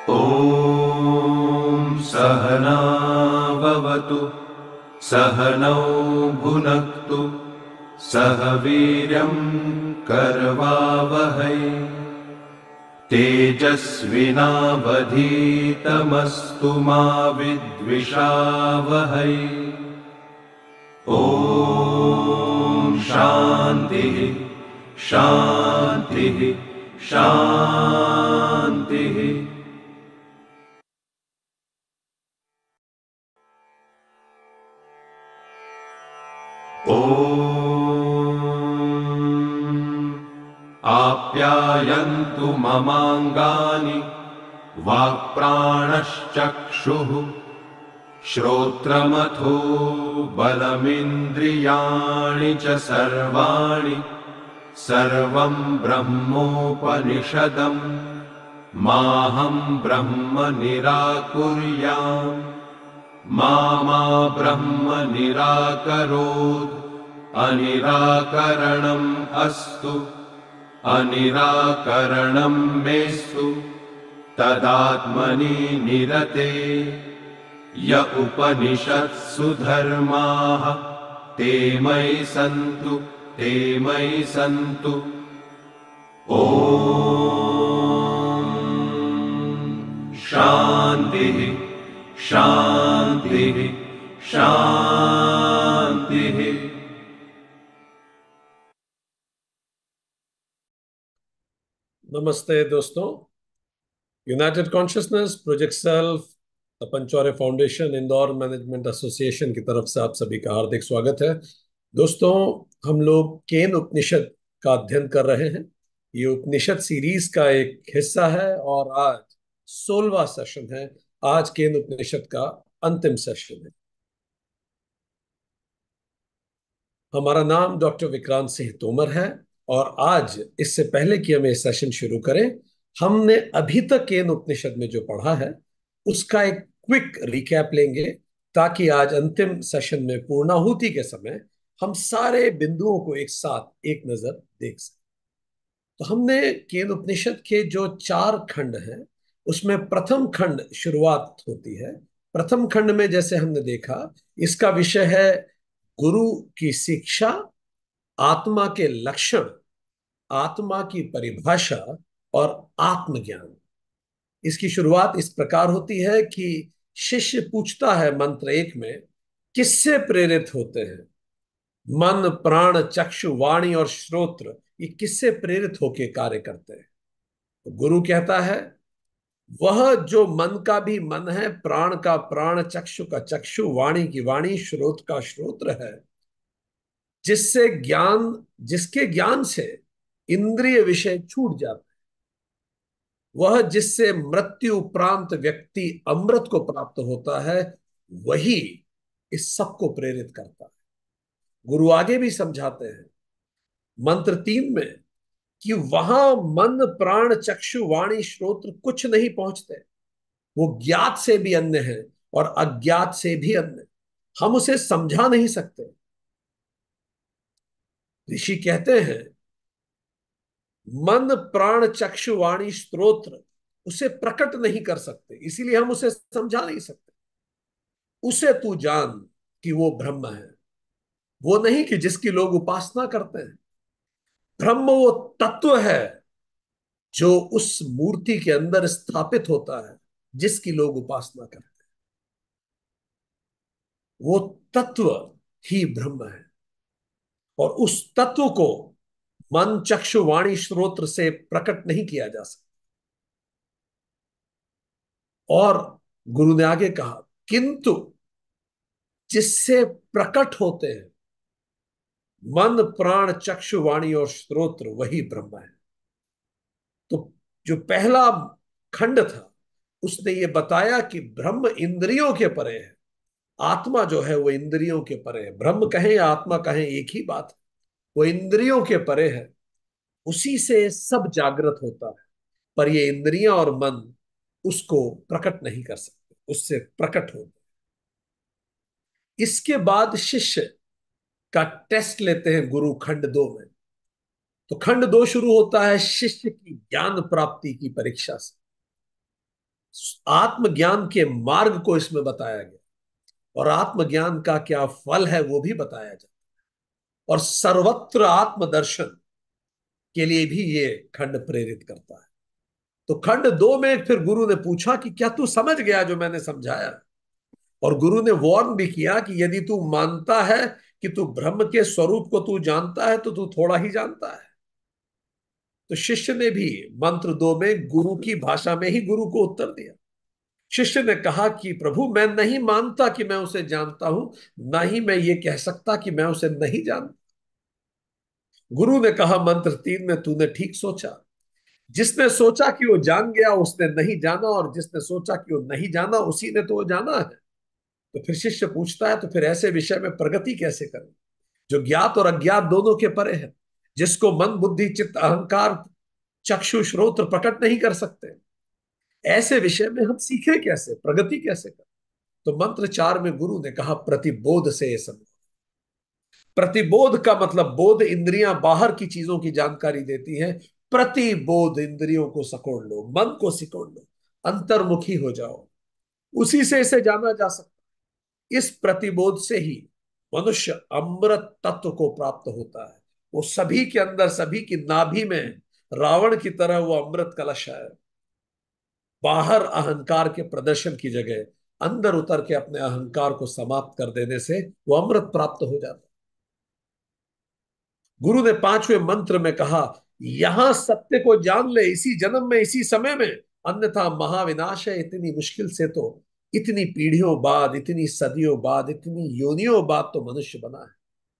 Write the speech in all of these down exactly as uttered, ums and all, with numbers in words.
ॐ सहना भवतु सहनौ भुनक्तु सह वीर्यं करवावहै तेजस्विनावधीतमस्तु मा विद्विषावहै। ॐ शान्तिः शान्तिः शान्तिः। ॐ आप्यायन्तु ममाङ्गानि वाक्प्राणश्चक्षुः श्रोत्रमथो बलमिन्द्रियाणि च सर्वाणि सर्वं ब्रह्मोपनिषदं माहं ब्रह्म निराकुर्याम् मा मा ब्रह्म निराकरोत् अनिराकरणम् अस्तु अनिराकरणं मेस्तु तदात्मनि निरते। य उपनिषत्सु धर्माः ते मयि सन्तु ते मयि सन्तु। ॐ शान्तिः शान्तिः शान्तिः। नमस्ते दोस्तों, united consciousness, project self, Panchaure foundation, Indore management association की तरफ से आप सभी का हार्दिक स्वागत है। दोस्तों, हम लोग केन उपनिषद का अध्ययन कर रहे हैं। ये उपनिषद सीरीज का एक हिस्सा है और आज सोलहवां सेशन है। आज केन उपनिषद का अंतिम सेशन है। हमारा नाम डॉक्टर विक्रांत सिंह तोमर है और आज इससे पहले कि हम ये सेशन शुरू करें, हमने अभी तक केन उपनिषद में जो पढ़ा है उसका एक क्विक रिकैप लेंगे ताकि आज अंतिम सेशन में पूर्णाहुति के समय हम सारे बिंदुओं को एक साथ एक नजर देख सकें। तो हमने केन उपनिषद के जो चार खंड हैं उसमें प्रथम खंड शुरुआत होती है। प्रथम खंड में जैसे हमने देखा, इसका विषय है गुरु की शिक्षा, आत्मा के लक्षण, आत्मा की परिभाषा और आत्मज्ञान। इसकी शुरुआत इस प्रकार होती है कि शिष्य पूछता है मंत्र एक में, किससे प्रेरित होते हैं? मन, प्राण, चक्षु, वाणी और श्रोत्र, ये किससे प्रेरित होकर कार्य करते हैं? तो गुरु कहता है, वह जो मन का भी मन है, प्राण का प्राण, चक्षु का चक्षु, वाणी की वाणी, श्रोत का श्रोत्र है, जिससे ज्ञान जिसके ज्ञान से इंद्रिय विषय छूट जाते हैं, वह जिससे मृत्यु उपरांत व्यक्ति अमृत को प्राप्त होता है, वही इस सब को प्रेरित करता है। गुरु आगे भी समझाते हैं मंत्र तीन में कि वहां मन, प्राण, चक्षु, वाणी, श्रोत्र कुछ नहीं पहुंचते। वो ज्ञात से भी अन्य है और अज्ञात से भी अन्य। हम उसे समझा नहीं सकते। ऋषि कहते हैं, मन, प्राण, चक्षु, वाणी, स्त्रोत्र उसे प्रकट नहीं कर सकते, इसीलिए हम उसे समझा नहीं सकते। उसे तू जान कि वो ब्रह्म है। वो नहीं कि जिसकी लोग उपासना करते हैं। ब्रह्म वो तत्व है जो उस मूर्ति के अंदर स्थापित होता है जिसकी लोग उपासना करते हैं। वो तत्व ही ब्रह्म है और उस तत्व को मन, चक्षु, वाणी, श्रोत्र से प्रकट नहीं किया जा सकता। और गुरु ने आगे कहा, किंतु जिससे प्रकट होते हैं मन, प्राण, चक्षु, वाणी और श्रोत्र, वही ब्रह्म है। तो जो पहला खंड था उसने ये बताया कि ब्रह्म इंद्रियों के परे है। आत्मा जो है वो इंद्रियों के परे है। ब्रह्म कहें या आत्मा कहें एक ही बात है। वो इंद्रियों के परे है, उसी से सब जागृत होता है। पर ये इंद्रियां और मन उसको प्रकट नहीं कर सकते, उससे प्रकट होते। इसके बाद शिष्य का टेस्ट लेते हैं गुरु खंड दो में। तो खंड दो शुरू होता है शिष्य की ज्ञान प्राप्ति की परीक्षा से। आत्मज्ञान के मार्ग को इसमें बताया गया, और आत्मज्ञान का क्या फल है वो भी बताया जाता है, और सर्वत्र आत्मदर्शन के लिए भी ये खंड प्रेरित करता है। तो खंड दो में फिर गुरु ने पूछा कि क्या तू समझ गया जो मैंने समझाया? और गुरु ने वार्न भी किया कि यदि तू मानता है कि तू ब्रह्म के स्वरूप को तू जानता है तो तू थोड़ा ही जानता है। तो शिष्य ने भी मंत्र दो में गुरु की भाषा में ही गुरु को उत्तर दिया। शिष्य ने कहा कि प्रभु, मैं नहीं मानता कि मैं उसे जानता हूं, ना ही मैं ये कह सकता कि मैं उसे नहीं जानता। गुरु ने कहा मंत्र तीन में, तूने ठीक सोचा। जिसने सोचा कि वो जान गया उसने नहीं जाना, और जिसने सोचा कि वो नहीं जाना उसी ने तो वो जाना है। तो फिर शिष्य पूछता है, तो फिर ऐसे विषय में प्रगति कैसे करें जो ज्ञात और अज्ञात दोनों के परे है, जिसको मन बुद्धि चित्त अहंकार चक्षु श्रोत्र प्रकट नहीं कर सकते? ऐसे विषय में हम सीखें कैसे, प्रगति कैसे करें? तो मंत्र चार में गुरु ने कहा प्रतिबोध से ये समझो। प्रतिबोध का मतलब बोध इंद्रियां बाहर की चीजों की जानकारी देती हैं। प्रतिबोध इंद्रियों को सकोड़ लो, मन को सिकोड़ लो, अंतर्मुखी हो जाओ, उसी से इसे जाना जा सकता है। इस प्रतिबोध से ही मनुष्य अमृत तत्व को प्राप्त होता है। वो सभी के अंदर, सभी की नाभि में रावण की तरह वो अमृत कलश है। बाहर अहंकार के प्रदर्शन की जगह अंदर उतर के अपने अहंकार को समाप्त कर देने से वो अमृत प्राप्त हो जाता है। गुरु ने पांचवें मंत्र में कहा, यहां सत्य को जान ले इसी जन्म में, इसी समय में, अन्यथा महाविनाश है। इतनी मुश्किल से तो इतनी पीढ़ियों बाद, इतनी सदियों बाद, इतनी योनियों बाद तो मनुष्य बना है।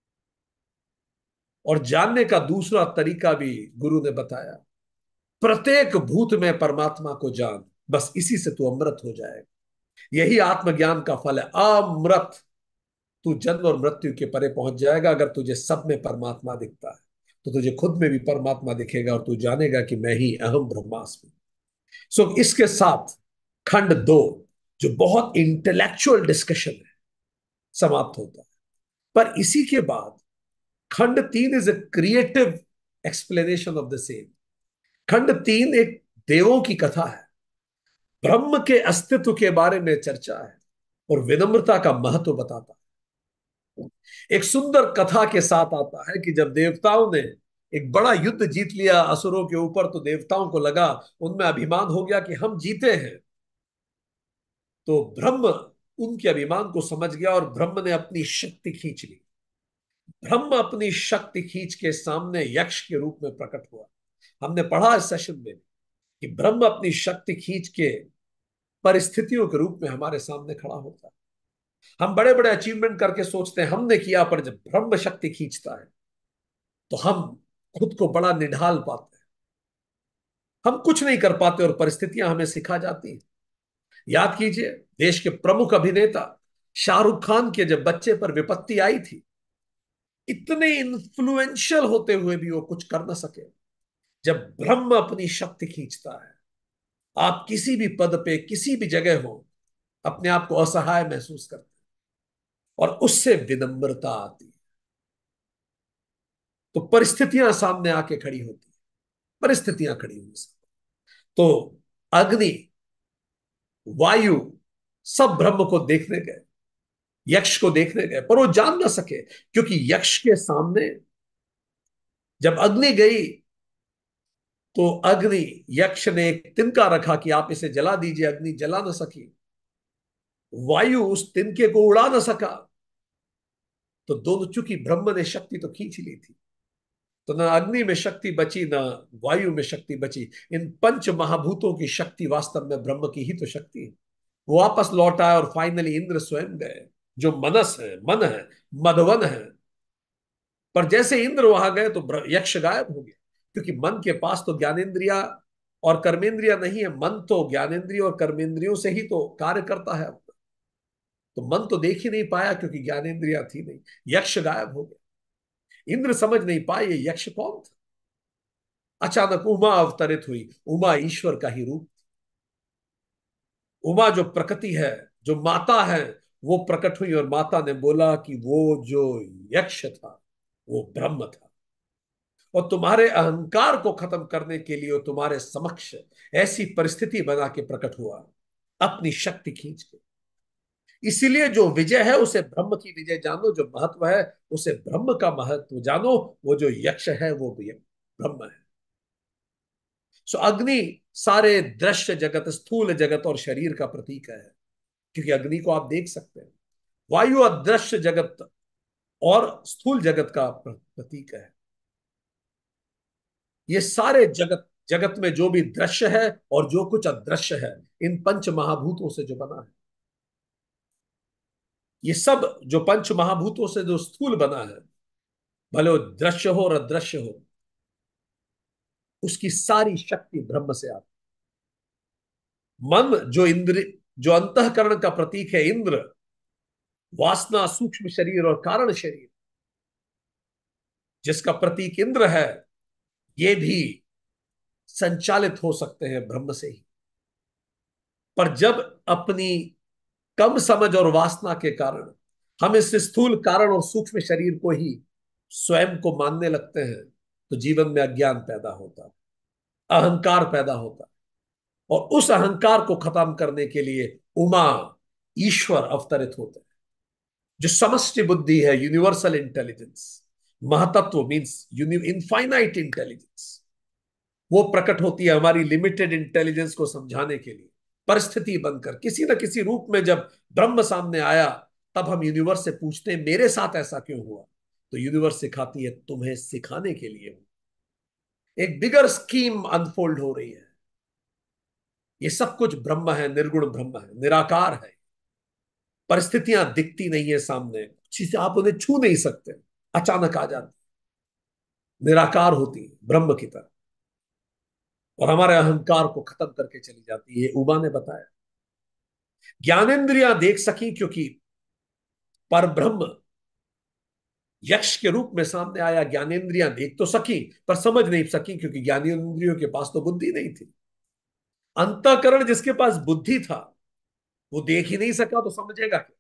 और जानने का दूसरा तरीका भी गुरु ने बताया, प्रत्येक भूत में परमात्मा को जान, बस इसी से तू अमृत हो जाएगा। यही आत्मज्ञान का फल है, अमृत। तू जन्म और मृत्यु के परे पहुंच जाएगा अगर तुझे सब में परमात्मा दिखता है। तो तुझे खुद में भी परमात्मा दिखेगा और तू जानेगा कि मैं ही अहम ब्रह्मास्मि। सो इसके साथ खंड दो, जो बहुत इंटेलेक्चुअल डिस्कशन है, समाप्त होता है। पर इसी के बाद खंड तीन is a creative explanation of the same. खंड तीन एक देवों की कथा है, ब्रह्म के अस्तित्व के बारे में चर्चा है, और विनम्रता का महत्व बताता है। एक सुंदर कथा के साथ आता है कि जब देवताओं ने एक बड़ा युद्ध जीत लिया असुरों के ऊपर, तो देवताओं को लगा, उनमें अभिमान हो गया कि हम जीते हैं। तो ब्रह्म उनके अभिमान को समझ गया और ब्रह्म ने अपनी शक्ति खींच ली। ब्रह्म अपनी शक्ति खींच के सामने यक्ष के रूप में प्रकट हुआ। हमने पढ़ा इस सेशन में कि ब्रह्म अपनी शक्ति खींच के परिस्थितियों के रूप में हमारे सामने खड़ा होता है। हम बड़े बड़े अचीवमेंट करके सोचते हैं हमने किया, पर जब ब्रह्म शक्ति खींचता है तो हम खुद को बड़ा निढाल पाते हैं। हम कुछ नहीं कर पाते और परिस्थितियां हमें सिखा जाती हैं। याद कीजिए, देश के प्रमुख अभिनेता शाहरुख खान के जब बच्चे पर विपत्ति आई थी, इतने इन्फ्लुएंशियल होते हुए भी वो कुछ कर ना सके। जब ब्रह्म अपनी शक्ति खींचता है, आप किसी भी पद पे, किसी भी जगह हो, अपने आप को असहाय महसूस करते हैं, और उससे विनम्रता आती है। तो परिस्थितियां सामने आके खड़ी होती है, परिस्थितियां खड़ी हुई। तो अग्नि, वायु, सब ब्रह्म को देखने गए, यक्ष को देखने गए, पर वो जान ना सके, क्योंकि यक्ष के सामने जब अग्नि गई तो अग्नि, यक्ष ने एक तिनका रखा कि आप इसे जला दीजिए, अग्नि जला ना सकी। वायु उस तिनके को उड़ा ना सका। तो दोनों, चूंकि ब्रह्म ने शक्ति तो खींच ली थी, तो ना अग्नि में शक्ति बची, ना वायु में शक्ति बची। इन पंच महाभूतों की शक्ति वास्तव में ब्रह्म की ही तो शक्ति है। वो वापस लौट आए और फाइनली इंद्र स्वयं गए, जो मनस है, मन है, मधवन है। पर जैसे इंद्र वहां गए तो ब्र- यक्ष गायब हो गया, क्योंकि मन के पास तो ज्ञानेन्द्रिया और कर्मेंद्रिया नहीं है। मन तो ज्ञानेन्द्रिय और कर्मेंद्रियों से ही तो कार्य करता है। तो मन तो देख ही नहीं पाया क्योंकि ज्ञानेन्द्रिया थी नहीं। यक्ष गायब हो गया, इंद्र समझ नहीं पाए ये यक्ष कौन था। अचानक उमा अवतरित हुई। उमा ईश्वर का ही रूप। उमा जो प्रकृति है, जो माता है, वो प्रकट हुई और माता ने बोला कि वो जो यक्ष था वो ब्रह्म था, और तुम्हारे अहंकार को खत्म करने के लिए वो तुम्हारे समक्ष ऐसी परिस्थिति बना के प्रकट हुआ अपनी शक्ति खींच के। इसीलिए जो विजय है उसे ब्रह्म की विजय जानो, जो महत्व है उसे ब्रह्म का महत्व जानो। वो जो यक्ष है वो भी ब्रह्म है। सो अग्नि सारे दृश्य जगत, स्थूल जगत और शरीर का प्रतीक है, क्योंकि अग्नि को आप देख सकते हैं। वायु अदृश्य जगत और स्थूल जगत का प्रतीक है। ये सारे जगत, जगत में जो भी दृश्य है और जो कुछ अदृश्य है, इन पंच महाभूतों से जो बना है, ये सब जो पंच महाभूतों से जो स्थूल बना है, भले वो दृश्य हो और अदृश्य हो, उसकी सारी शक्ति ब्रह्म से आती। मन जो इंद्र, जो अंतःकरण का प्रतीक है, इंद्र, वासना सूक्ष्म शरीर और कारण शरीर जिसका प्रतीक इंद्र है, ये भी संचालित हो सकते हैं ब्रह्म से ही। पर जब अपनी कम समझ और वासना के कारण हम इस स्थूल कारण और सूक्ष्म शरीर को ही स्वयं को मानने लगते हैं, तो जीवन में अज्ञान पैदा होता है, अहंकार पैदा होता है। और उस अहंकार को खत्म करने के लिए उमा, ईश्वर अवतरित होते हैं, जो समष्टि बुद्धि है, यूनिवर्सल इंटेलिजेंस, महतत्व मीन्स इनफाइनाइट इंटेलिजेंस, वो प्रकट होती है हमारी लिमिटेड इंटेलिजेंस को समझाने के लिए। परिस्थिति बनकर किसी न किसी रूप में जब ब्रह्म सामने आया, तब हम यूनिवर्स से पूछते हैं मेरे साथ ऐसा क्यों हुआ, तो यूनिवर्स सिखाती है तुम्हें सिखाने के लिए। एक बिगर स्कीम अनफोल्ड हो रही है। ये सब कुछ ब्रह्म है, निर्गुण ब्रह्म है, निराकार है। परिस्थितियां दिखती नहीं है सामने, चीजें आप उन्हें छू नहीं सकते, अचानक आ जाती, निराकार होती है ब्रह्म की तरह, और हमारे अहंकार को खत्म करके चली जाती है। उमा ने बताया ज्ञानेंद्रियां देख सकी, क्योंकि पर ब्रह्म यक्ष के रूप में सामने आया। ज्ञानेंद्रियां देख तो सकी पर समझ नहीं सकी, क्योंकि ज्ञानेंद्रियों के पास तो बुद्धि नहीं थी। अंतःकरण जिसके पास बुद्धि था, वो देख ही नहीं सका तो समझेगा क्या।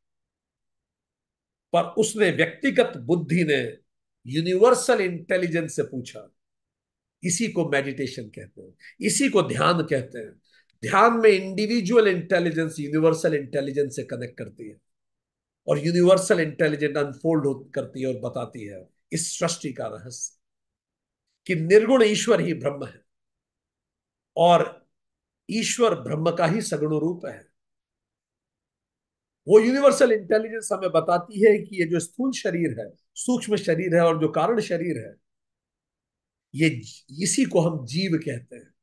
पर उसने, व्यक्तिगत बुद्धि ने यूनिवर्सल इंटेलिजेंस से पूछा। इसी को मेडिटेशन कहते हैं, इसी को ध्यान कहते हैं। ध्यान में इंडिविजुअल इंटेलिजेंस यूनिवर्सल इंटेलिजेंस से कनेक्ट करती है, और यूनिवर्सल इंटेलिजेंस अनफोल्ड करती है और बताती है इस सृष्टि का रहस्य, कि निर्गुण ईश्वर ही ब्रह्म है, और ईश्वर ब्रह्म का ही सगुण रूप है। वो यूनिवर्सल इंटेलिजेंस हमें बताती है कि ये जो स्थूल शरीर है, सूक्ष्म शरीर है और जो कारण शरीर है, ये, इसी को हम जीव कहते हैं।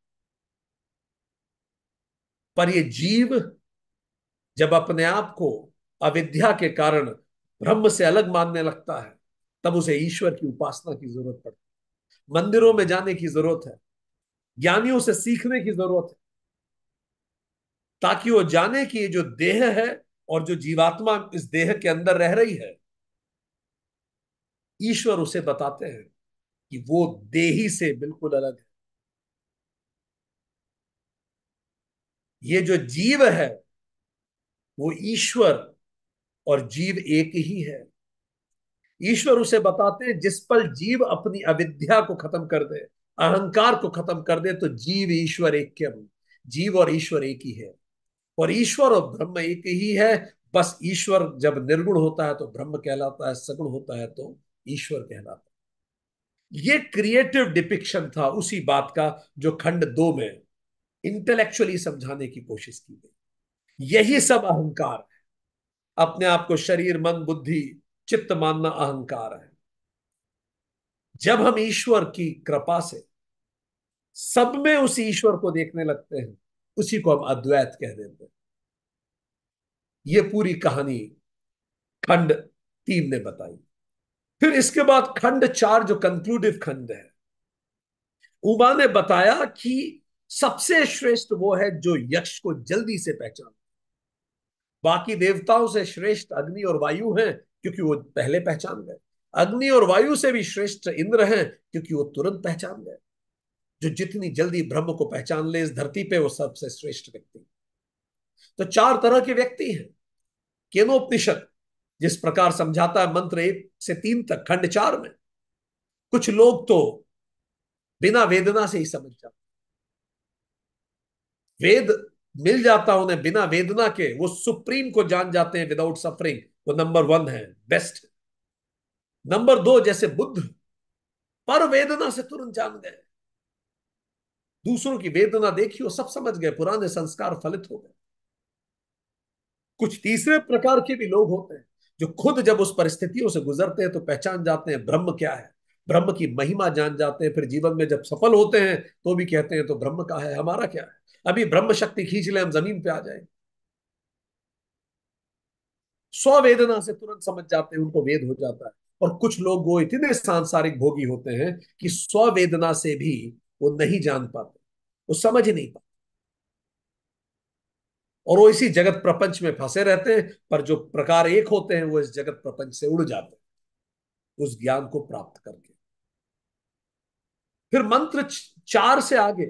पर ये जीव जब अपने आप को अविद्या के कारण ब्रह्म से अलग मानने लगता है, तब उसे ईश्वर की उपासना की जरूरत पड़ती है, मंदिरों में जाने की जरूरत है, ज्ञानियों से सीखने की जरूरत है, ताकि वो जाने कि ये जो देह है और जो जीवात्मा इस देह के अंदर रह रही है, ईश्वर उसे बताते हैं कि वो देही से बिल्कुल अलग है। ये जो जीव है वो ईश्वर और जीव एक ही है। ईश्वर उसे बताते हैं जिस पल जीव अपनी अविद्या को खत्म कर दे, अहंकार को खत्म कर दे, तो जीव ईश्वर एक के, जीव और ईश्वर एक ही है, और ईश्वर और ब्रह्म एक ही है। बस ईश्वर जब निर्गुण होता है तो ब्रह्म कहलाता है, सगुण होता है तो ईश्वर कहलाता है। ये क्रिएटिव डिपिक्शन था उसी बात का जो खंड दो में इंटेलेक्चुअली समझाने की कोशिश की गई। यही सब अहंकार है। अपने आप को शरीर, मन, बुद्धि, चित्त मानना अहंकार है। जब हम ईश्वर की कृपा से सब में उस ईश्वर को देखने लगते हैं, उसी को हम अद्वैत कह देते हैं। ये पूरी कहानी खंड तीन ने बताई। फिर इसके बाद खंड चार जो कंक्लूडिव खंड है, उमा ने बताया कि सबसे श्रेष्ठ वो है जो यक्ष को जल्दी से पहचान। बाकी देवताओं से श्रेष्ठ अग्नि और वायु हैं, क्योंकि वो पहले पहचान गए। अग्नि और वायु से भी श्रेष्ठ इंद्र हैं, क्योंकि वो तुरंत पहचान गए। जो जितनी जल्दी ब्रह्म को पहचान ले इस धरती पे, वो सबसे श्रेष्ठ व्यक्ति। तो चार तरह के व्यक्ति हैं। केनोपनिषद जिस प्रकार समझाता है मंत्र एक से तीन तक खंड चार में, कुछ लोग तो बिना वेदना से ही समझ जाते। वेद मिल जाता उन्हें बिना वेदना के, वो सुप्रीम को जान जाते हैं विदाउट सफरिंग, वो नंबर वन है, बेस्ट। नंबर दो, जैसे बुद्ध पर वेदना से तुरंत जान गए, दूसरों की वेदना देखी और सब समझ गए, पुराने संस्कार फलित हो गए। कुछ तीसरे प्रकार के भी लोग होते हैं जो खुद जब उस परिस्थितियों से गुजरते हैं तो पहचान जाते हैं ब्रह्म क्या है, ब्रह्म की महिमा जान जाते हैं, फिर जीवन में जब सफल होते हैं तो भी कहते हैं तो ब्रह्म का है, हमारा क्या है, अभी ब्रह्म शक्ति खींच ले हम जमीन पे आ जाए। स्ववेदना से तुरंत समझ जाते हैं, उनको वेद हो जाता है। और कुछ लोग वो इतने सांसारिक भोगी होते हैं कि स्ववेदना से भी वो नहीं जान पाते, वो समझ ही नहीं पाते, और वो इसी जगत प्रपंच में फंसे रहते हैं। पर जो प्रकार एक होते हैं वो इस जगत प्रपंच से उड़ जाते हैं उस ज्ञान को प्राप्त करके। फिर मंत्र चार से आगे,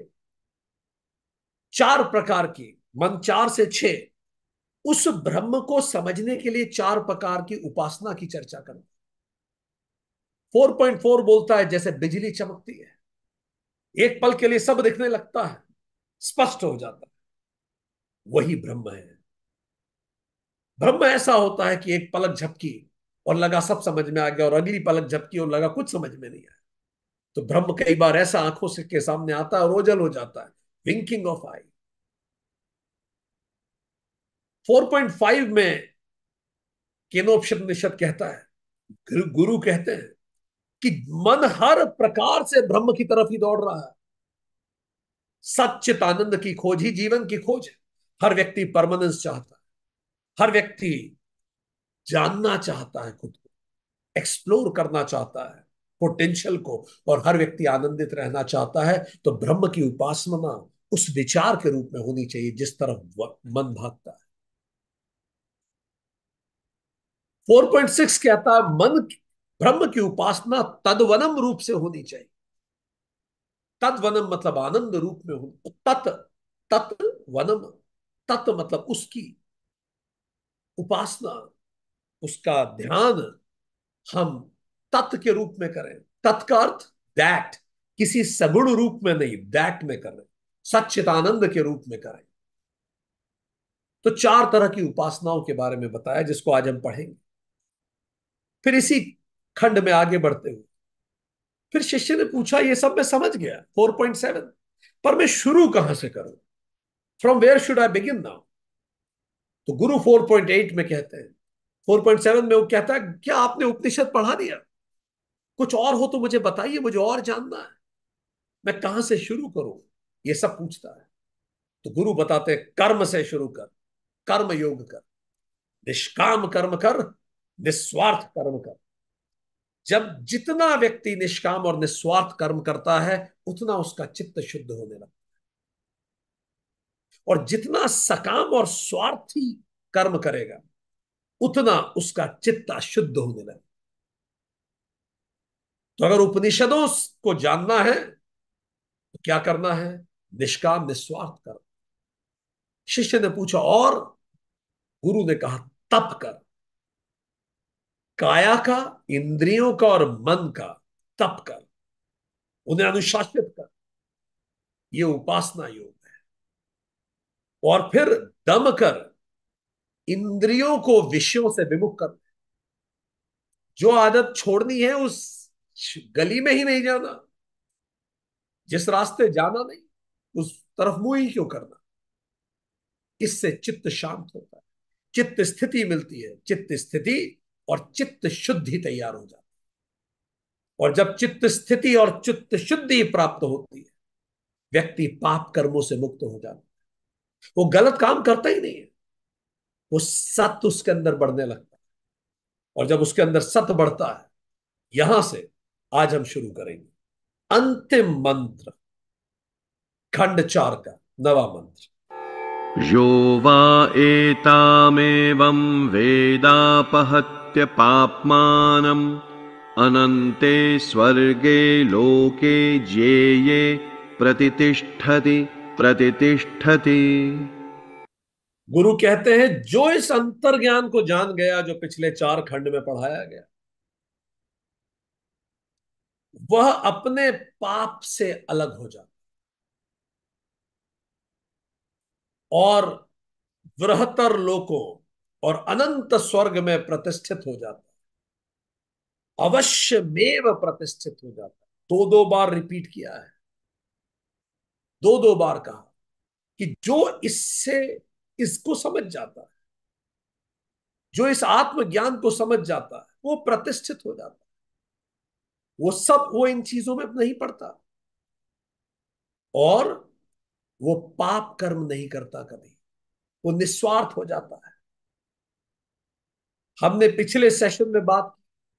चार प्रकार की, मन चार से छह, उस ब्रह्म को समझने के लिए चार प्रकार की उपासना की चर्चा करें। फोर पॉइंट फोर बोलता है जैसे बिजली चमकती है, एक पल के लिए सब दिखने लगता है, स्पष्ट हो जाता है, वही ब्रह्म है। ब्रह्म ऐसा होता है कि एक पलक झपकी और लगा सब समझ में आ गया, और अगली पलक झपकी और लगा कुछ समझ में नहीं आया। तो ब्रह्म कई बार ऐसा आंखों से के सामने आता है और ओझल हो जाता है, winking of eye. Four point five में केनोपनिषद कहता है, गुरु गुरु कहते हैं कि मन हर प्रकार से ब्रह्म की तरफ ही दौड़ रहा है। सच्चित आनंद की खोज ही जीवन की खोज है। हर व्यक्ति परमानेंस चाहता है, हर व्यक्ति जानना चाहता है, खुद को एक्सप्लोर करना चाहता है, पोटेंशियल को, और हर व्यक्ति आनंदित रहना चाहता है। तो ब्रह्म की उपासना उस विचार के रूप में होनी चाहिए जिस तरफ मन भागता है। फोर पॉइंट सिक्स कहता है मन, ब्रह्म की उपासना तद्वनम रूप से होनी चाहिए। तद्वनम मतलब आनंद रूप में हो, तत् तत् वनम, तत् मतलब उसकी उपासना, उसका ध्यान हम तत् के रूप में करें। तत् का अर्थ दैट, किसी सगुण रूप में नहीं, दैट में करें, सच्चिदानंद के रूप में करें। तो चार तरह की उपासनाओं के बारे में बताया जिसको आज हम पढ़ेंगे। फिर इसी खंड में आगे बढ़ते हुए फिर शिष्य ने पूछा, ये सब मैं समझ गया फोर पॉइंट सेवन, पर मैं शुरू कहां से करूं, from where should I begin now. तो गुरु फोर पॉइंट एट में कहते हैं, फोर पॉइंट सेवन में वो कहता है, क्या आपने उपनिषद पढ़ा दिया, कुछ और हो तो मुझे बताइए, मुझे और जानना है, मैं कहां से शुरू करूं, ये सब पूछता है। तो गुरु बताते हैं, कर्म से शुरू कर, कर्म योग कर, निष्काम कर्म कर, निस्वार्थ कर्म कर। जब जितना व्यक्ति निष्काम और निस्वार्थ कर्म करता है उतना उसका चित्त शुद्ध होने लगता है, और जितना सकाम और स्वार्थी कर्म करेगा उतना उसका चित्त अशुद्ध होने लगेगा। तो अगर उपनिषदों को जानना है तो क्या करना है, निष्काम निस्वार्थ कर्म। शिष्य ने पूछा और, गुरु ने कहा तप कर, काया का, इंद्रियों का और मन का तप कर, उन्हें अनुशासित कर, ये उपासना योग है। और फिर दम कर, इंद्रियों को विषयों से विमुख कर, जो आदत छोड़नी है उस गली में ही नहीं जाना, जिस रास्ते जाना नहीं उस तरफ मुंह ही क्यों करना। इससे चित्त शांत होता है, चित्त स्थिति मिलती है, चित्त स्थिति और चित्त शुद्धि तैयार हो जाती है। और जब चित्त स्थिति और चित्त शुद्धि प्राप्त होती है, व्यक्ति पाप कर्मों से मुक्त हो जाता है, वो गलत काम करता ही नहीं है, वो सत्य उसके अंदर बढ़ने लगता है। और जब उसके अंदर सत्य बढ़ता है, यहां से आज हम शुरू करेंगे अंतिम मंत्र, खंड चार का नवा मंत्र। यो वा एतामेवं वेदापहत्य पाप्मानम् अनन्ते स्वर्गे लोके ज्येये प्रतितिष्ठति प्रतितिष्ठति। गुरु कहते हैं, जो इस अंतर ज्ञान को जान गया जो पिछले चार खंड में पढ़ाया गया, वह अपने पाप से अलग हो जाता। और बृहत्तर लोकों और अनंत स्वर्ग में प्रतिष्ठित हो जाता है, अवश्यमेव प्रतिष्ठित हो जाता है। दो दो बार रिपीट किया है, दो दो बार कहा कि जो इससे इसको समझ जाता है, जो इस आत्मज्ञान को समझ जाता है, वो प्रतिष्ठित हो जाता है। वो सब वो इन चीजों में नहीं पड़ता, और वो पाप कर्म नहीं करता कभी, वो निस्वार्थ हो जाता है। हमने पिछले सेशन में बात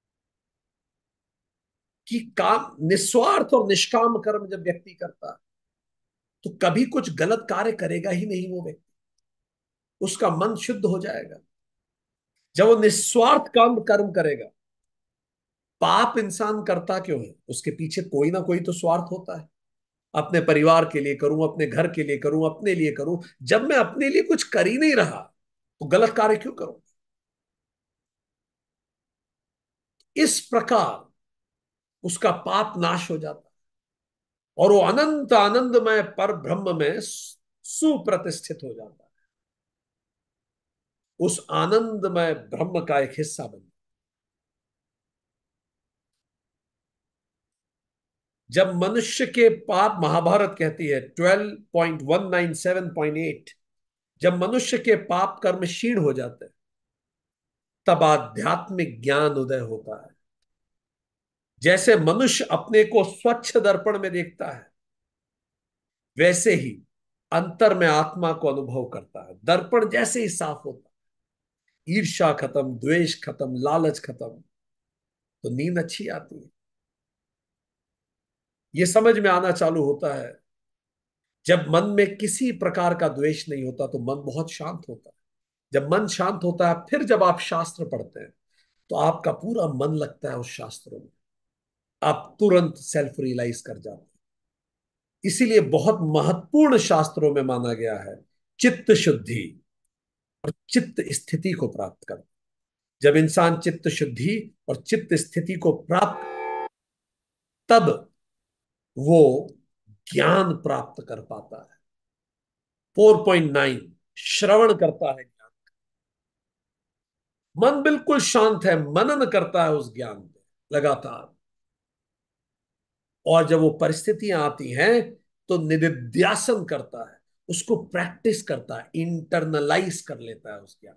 की कि काम निस्वार्थ और निष्काम कर्म जब व्यक्ति करता है तो कभी कुछ गलत कार्य करेगा ही नहीं वो व्यक्ति, उसका मन शुद्ध हो जाएगा। जब वो निस्वार्थ काम कर्म करेगा, पाप इंसान करता क्यों है? उसके पीछे कोई ना कोई तो स्वार्थ होता है। अपने परिवार के लिए करूं, अपने घर के लिए करूं, अपने लिए करूं। जब मैं अपने लिए कुछ कर ही नहीं रहा तो गलत कार्य क्यों करूं? इस प्रकार उसका पाप नाश हो जाता है और वो अनंत आनंदमय पर ब्रह्म में सुप्रतिष्ठित हो जाता है, उस आनंदमय ब्रह्म का एक हिस्सा बन। जब मनुष्य के पाप, महाभारत कहती है twelve point one nine seven point eight, जब मनुष्य के पाप कर्म क्षीण हो जाते हैं तब आध्यात्मिक ज्ञान उदय होता है। जैसे मनुष्य अपने को स्वच्छ दर्पण में देखता है, वैसे ही अंतर में आत्मा को अनुभव करता है। दर्पण जैसे ही साफ होता है, ईर्ष्या खत्म, द्वेष खत्म, लालच खत्म, तो नींद अच्छी आती है। यह समझ में आना चालू होता है जब मन में किसी प्रकार का द्वेष नहीं होता तो मन बहुत शांत होता है। जब मन शांत होता है, फिर जब आप शास्त्र पढ़ते हैं तो आपका पूरा मन लगता है उस शास्त्रों में, आप तुरंत सेल्फ रियलाइज कर जाते हैं। इसीलिए बहुत महत्वपूर्ण शास्त्रों में माना गया है चित्त शुद्धि और चित्त स्थिति को प्राप्त कर। जब इंसान चित्त शुद्धि और चित्त स्थिति को प्राप्त, तब वो ज्ञान प्राप्त कर पाता है। फोर पॉइंट नाइन, श्रवण करता है ज्ञान, मन बिल्कुल शांत है, मनन करता है उस ज्ञान पे लगातार, और जब वो परिस्थितियां आती हैं तो निदिध्यासन करता है, उसको प्रैक्टिस करता है, इंटरनलाइज कर लेता है उस ज्ञान।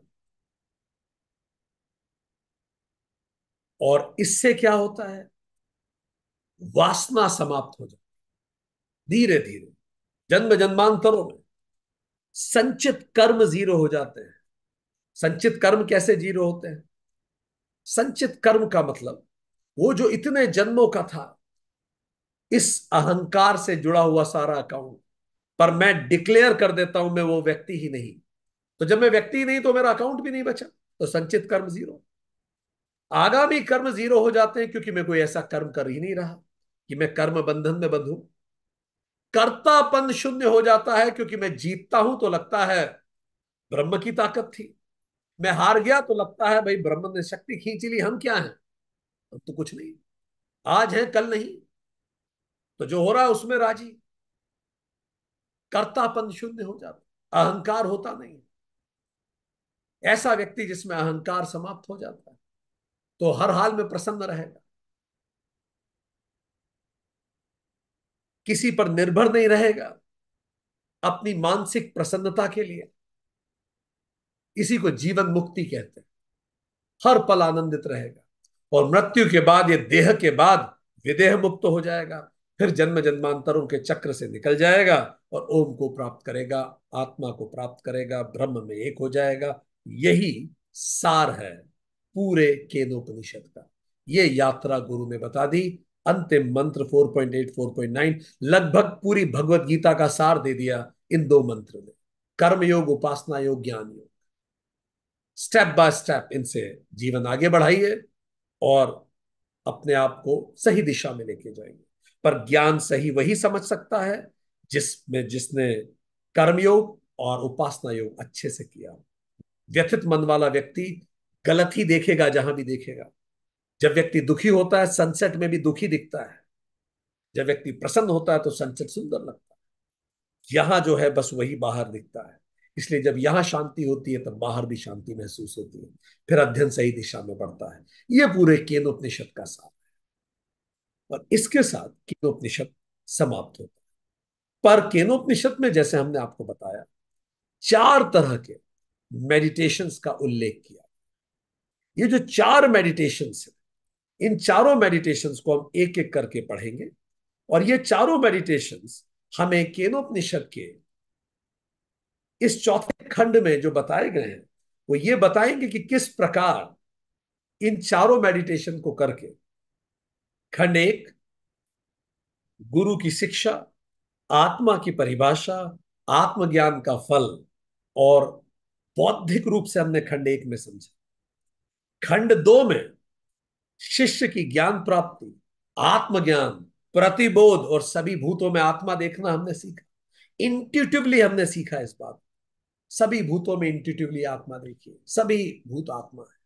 और इससे क्या होता है? वासना समाप्त हो जाती धीरे धीरे, जन्म जन्मांतरों में संचित कर्म जीरो हो जाते हैं। संचित कर्म कैसे जीरो होते हैं? संचित कर्म का मतलब वो जो इतने जन्मों का था, इस अहंकार से जुड़ा हुआ सारा अकाउंट, पर मैं डिक्लेयर कर देता हूं मैं वो व्यक्ति ही नहीं, तो जब मैं व्यक्ति ही नहीं तो मेरा अकाउंट भी नहीं बचा, तो संचित कर्म जीरो। आगामी कर्म जीरो हो जाते हैं क्योंकि मैं कोई ऐसा कर्म कर ही नहीं रहा कि मैं कर्म बंधन में बंधूं। कर्तापन शून्य हो जाता है क्योंकि मैं जीतता हूं तो लगता है ब्रह्म की ताकत थी, मैं हार गया तो लगता है भाई ब्रह्म ने शक्ति खींच ली, हम क्या हैं? हम तो कुछ नहीं, आज है कल नहीं, तो जो हो रहा है उसमें राजी। कर्तापन शून्य हो जाता, अहंकार होता नहीं। ऐसा व्यक्ति जिसमें अहंकार समाप्त हो जाता है तो हर हाल में प्रसन्न रहेगा, किसी पर निर्भर नहीं रहेगा अपनी मानसिक प्रसन्नता के लिए। इसी को जीवन मुक्ति कहते हैं। हर पल आनंदित रहेगा और मृत्यु के बाद, ये देह के बाद, विदेह मुक्त हो जाएगा, फिर जन्म जन्मांतरों के चक्र से निकल जाएगा और ओम को प्राप्त करेगा, आत्मा को प्राप्त करेगा, ब्रह्म में एक हो जाएगा। यही सार है पूरे केनोपनिषद का। ये यात्रा गुरु ने बता दी। अंतिम मंत्र four point eight, four point nine, लगभग पूरी भगवत गीता का सार दे दिया इन दो मंत्र में। कर्म योग, उपासना योग, ज्ञान योग, स्टेप बाय स्टेप इनसे जीवन आगे बढ़ाइए और अपने आप को सही दिशा में लेके जाएंगे। पर ज्ञान सही वही समझ सकता है जिसमें जिसने कर्मयोग और उपासना योग अच्छे से किया। व्यथित मन वाला व्यक्ति गलत ही देखेगा जहां भी देखेगा। जब व्यक्ति दुखी होता है सनसेट में भी दुखी दिखता है, जब व्यक्ति प्रसन्न होता है तो सनसेट सुंदर लगता है। यहां जो है बस वही बाहर दिखता है। इसलिए जब यहां शांति होती है तब बाहर भी शांति महसूस होती है, फिर अध्ययन सही दिशा में बढ़ता है। यह पूरे केनोपनिषद का सार है और इसके साथ केनोपनिषद समाप्त होता है। पर केनोपनिषद में जैसे हमने आपको बताया चार तरह के मेडिटेशंस का उल्लेख किया। ये जो चार मेडिटेशंस है, इन चारों मेडिटेशंस को हम एक एक करके पढ़ेंगे और ये चारों मेडिटेशंस हमें केनोपनिषद के इस चौथे खंड में जो बताए गए हैं वो ये बताएंगे कि किस प्रकार इन चारों मेडिटेशन को करके खंड एक गुरु की शिक्षा, आत्मा की परिभाषा, आत्मज्ञान का फल और बौद्धिक रूप से हमने खंड एक में समझा। खंड दो में शिष्य की ज्ञान प्राप्ति, आत्मज्ञान, प्रतिबोध और सभी भूतों में आत्मा देखना हमने सीखा। इंट्यूटिवली हमने सीखा इस बात, सभी भूतों में इंट्यूटिवली आत्मा देखिए, सभी भूत आत्मा है।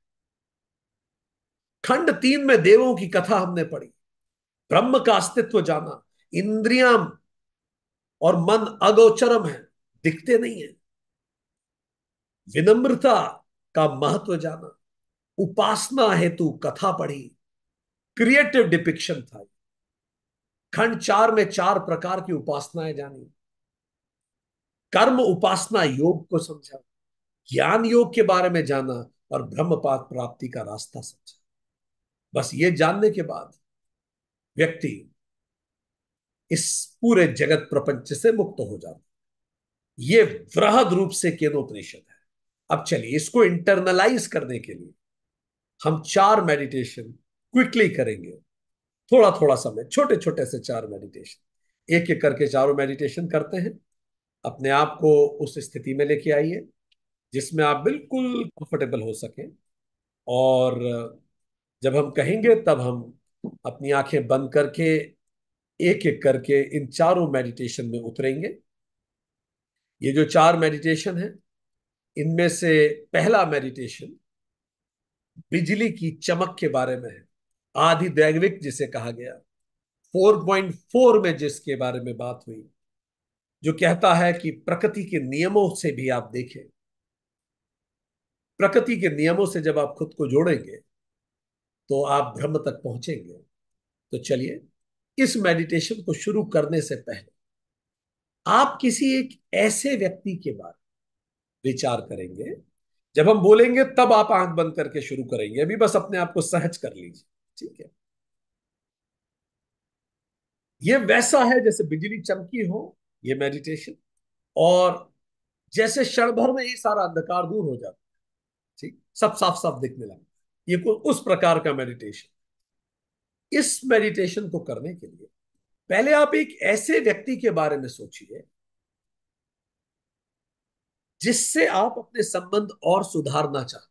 खंड तीन में देवों की कथा हमने पढ़ी, ब्रह्म का अस्तित्व जाना, इंद्रियां और मन अगोचरम है, दिखते नहीं है, विनम्रता का महत्व जाना, उपासना हेतु कथा पढ़ी, क्रिएटिव डिपिक्शन था। खंड चार में चार प्रकार की उपासनाएं जानी, कर्म उपासना योग को समझा, ज्ञान योग के बारे में जाना और ब्रह्मपाद प्राप्ति का रास्ता समझा। बस ये जानने के बाद व्यक्ति इस पूरे जगत प्रपंच से मुक्त हो जाता। ये वृहद रूप से केनोपनिषद है। अब चलिए इसको इंटरनलाइज करने के लिए हम चार मेडिटेशन क्विकली करेंगे, थोड़ा थोड़ा समय, छोटे छोटे से चार मेडिटेशन, एक एक करके चारों मेडिटेशन करते हैं। अपने आप को उस स्थिति में लेके आइए जिसमें आप बिल्कुल कंफर्टेबल हो सके और जब हम कहेंगे तब हम अपनी आंखें बंद करके एक एक करके इन चारों मेडिटेशन में उतरेंगे। ये जो चार मेडिटेशन है इनमें से पहला मेडिटेशन बिजली की चमक के बारे में है, आदि दैविक जिसे कहा गया। चार पॉइंट चार में जिसके बारे में बात हुई, जो कहता है कि प्रकृति के नियमों से भी आप देखें, प्रकृति के नियमों से जब आप खुद को जोड़ेंगे तो आप ब्रह्म तक पहुंचेंगे। तो चलिए इस मेडिटेशन को शुरू करने से पहले आप किसी एक ऐसे व्यक्ति के बारे में विचार करेंगे। जब हम बोलेंगे तब आप आंख बंद करके शुरू करेंगे, अभी बस अपने आप को सहज कर लीजिए, ठीक है। ये वैसा है जैसे बिजली चमकी हो ये मेडिटेशन, और जैसे क्षण भर में ही सारा अंधकार दूर हो जाता है, ठीक, सब साफ साफ दिखने लगा। ये उस प्रकार का मेडिटेशन। इस मेडिटेशन को करने के लिए पहले आप एक ऐसे व्यक्ति के बारे में सोचिए जिससे आप अपने संबंध और सुधारना चाहते,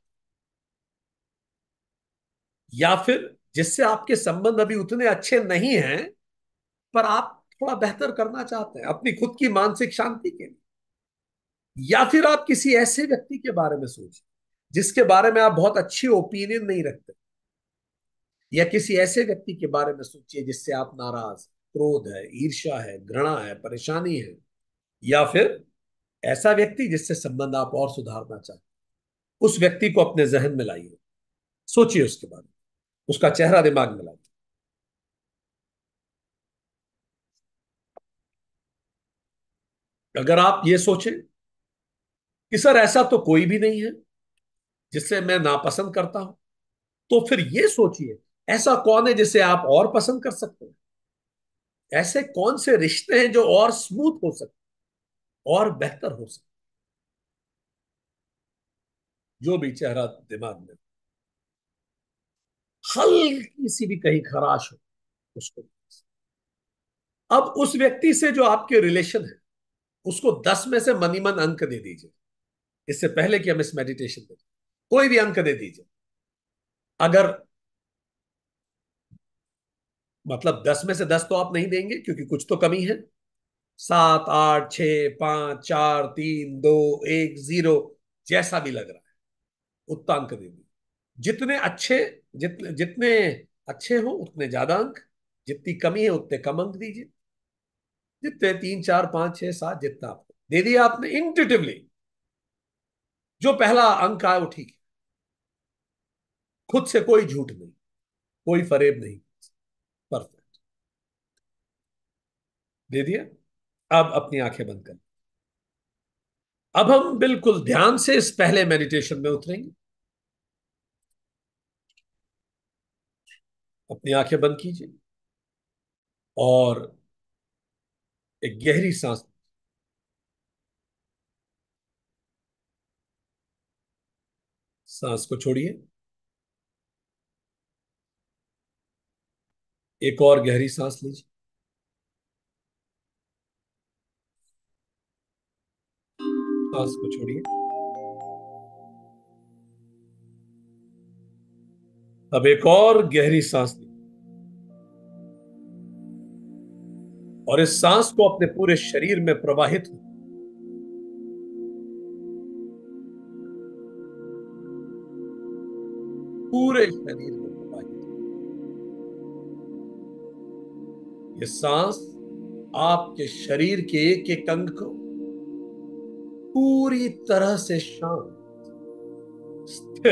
या फिर जिससे आपके संबंध अभी उतने अच्छे नहीं हैं पर आप थोड़ा बेहतर करना चाहते हैं अपनी खुद की मानसिक शांति के लिए। या फिर आप किसी ऐसे व्यक्ति के बारे में सोचिए जिसके बारे में आप बहुत अच्छी ओपिनियन नहीं रखते, या किसी ऐसे व्यक्ति के बारे में सोचिए जिससे आप नाराज, क्रोध है, ईर्ष्या है, घृणा है, परेशानी है, या फिर ऐसा व्यक्ति जिससे संबंध आप और सुधारना चाहते। उस व्यक्ति को अपने जहन में लाइए, सोचिए उसके बारे में, उसका चेहरा दिमाग में लाइए। अगर आप ये सोचें कि सर ऐसा तो कोई भी नहीं है जिससे मैं नापसंद करता हूं, तो फिर ये सोचिए ऐसा कौन है जिसे आप और पसंद कर सकते हैं। ऐसे कौन से रिश्ते हैं जो और स्मूथ हो सकते, और बेहतर हो सकते। जो भी चेहरा दिमाग में, हल्की सी भी कहीं खराश हो उसको, अब उस व्यक्ति से जो आपके रिलेशन है उसको दस में से मनी मन अंक दे दीजिए। इससे पहले कि हम इस मेडिटेशन में कोई भी अंक दे दीजिए। अगर मतलब दस में से दस तो आप नहीं देंगे क्योंकि कुछ तो कमी है, सात, आठ, छ, पांच, चार, तीन, दो, एक, जीरो, जैसा भी लग रहा है उतना अंक दे दीजिए। जितने अच्छे जितने जितने अच्छे हो उतने ज्यादा अंक, जितनी कमी है उतने कम अंक दीजिए। जितने तीन, चार, पांच, छह, सात, जितना आपको दे दिया आपने इंट्यूटिवली, जो पहला अंक आया वो ठीक है, खुद से कोई झूठ नहीं, कोई फरेब नहीं। परफेक्ट, दे दिया। अब अपनी आंखें बंद कर। अब हम बिल्कुल ध्यान से इस पहले मेडिटेशन में उतरेंगे। अपनी आंखें बंद कीजिए और एक गहरी सांस, सांस को छोड़िए। एक और गहरी सांस लीजिए। सांस को छोड़िए। अब एक और गहरी सांस लीजिए और इस सांस को अपने पूरे शरीर में प्रवाहित हो, पूरे शरीर में प्रवाहित हो। ये सांस आपके शरीर के एक एक अंग को पूरी तरह से शांत, स्थिर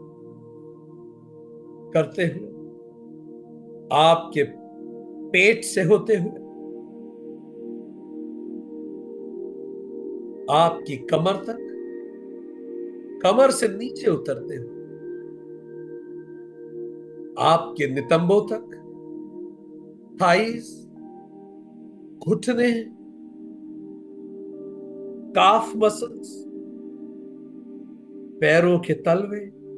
करते हुए, आपके पेट से होते हुए आपकी कमर तक, कमर से नीचे उतरते हुए आपके नितंबों तक, थाइस, घुटने, काफ मसल्स, पैरों के तलवे,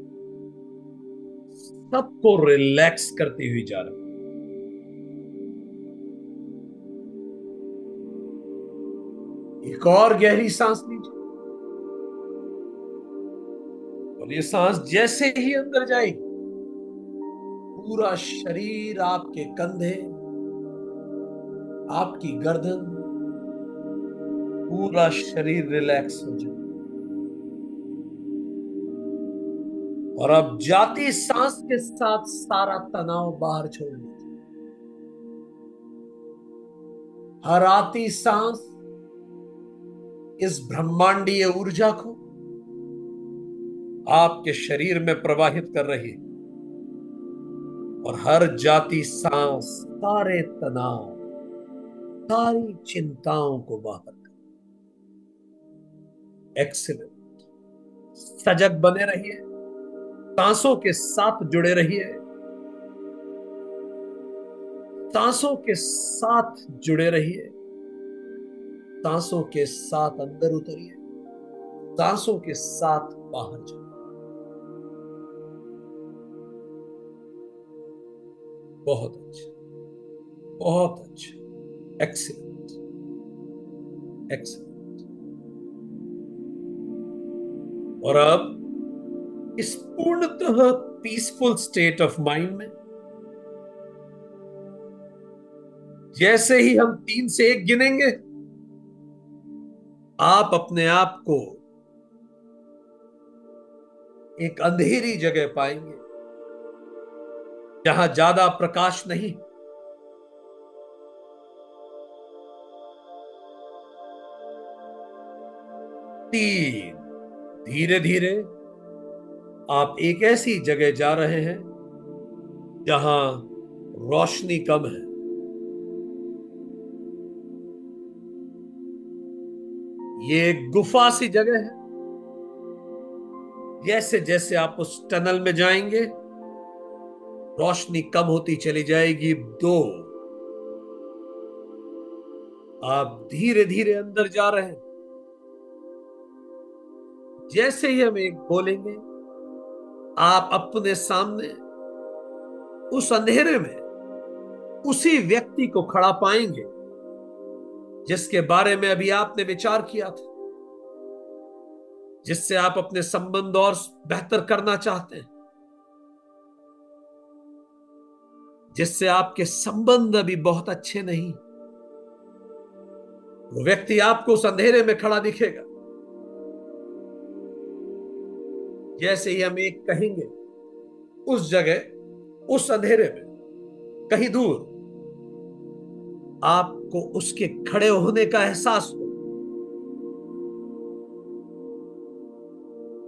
सबको रिलैक्स करती हुई जा रही। एक और गहरी सांस लीजिए और ये सांस जैसे ही अंदर जाएगी, पूरा शरीर, आपके कंधे, आपकी गर्दन, पूरा शरीर रिलैक्स हो जाए। और अब जाती सांस के साथ सारा तनाव बाहर छोड़ दीजिए। हर आती सांस इस ब्रह्मांडीय ऊर्जा को आपके शरीर में प्रवाहित कर रही है और हर जाती सांस सारे तनाव, सारी चिंताओं को बाहर कर। एक्सीलेंट। सजग बने रहिए, सांसों के साथ जुड़े रहिए, सांसों के साथ जुड़े रहिए, सांसों के साथ अंदर उतरिए, सांसों के साथ बाहर जाइए। बहुत अच्छा, बहुत अच्छा, एक्सीलेंट, एक्सीलेंट। और अब इस पूर्णतः पीसफुल स्टेट ऑफ माइंड में जैसे ही हम तीन से एक गिनेंगे, आप अपने आप को एक अंधेरी जगह पाएंगे जहां ज्यादा प्रकाश नहीं। तीन। धीरे धीरे आप एक ऐसी जगह जा रहे हैं जहां रोशनी कम है। ये एक गुफा सी जगह है। जैसे जैसे आप उस टनल में जाएंगे, रोशनी कम होती चली जाएगी। दो। आप धीरे धीरे अंदर जा रहे हैं। जैसे ही हम एक बोलेंगे, आप अपने सामने उस अंधेरे में उसी व्यक्ति को खड़ा पाएंगे जिसके बारे में अभी आपने विचार किया था, जिससे आप अपने संबंध और बेहतर करना चाहते हैं, जिससे आपके संबंध अभी बहुत अच्छे नहीं। वो व्यक्ति आपको उस अंधेरे में खड़ा दिखेगा। जैसे ही हम एक कहेंगे, उस जगह, उस अंधेरे में कहीं दूर आपको उसके खड़े होने का एहसास हो।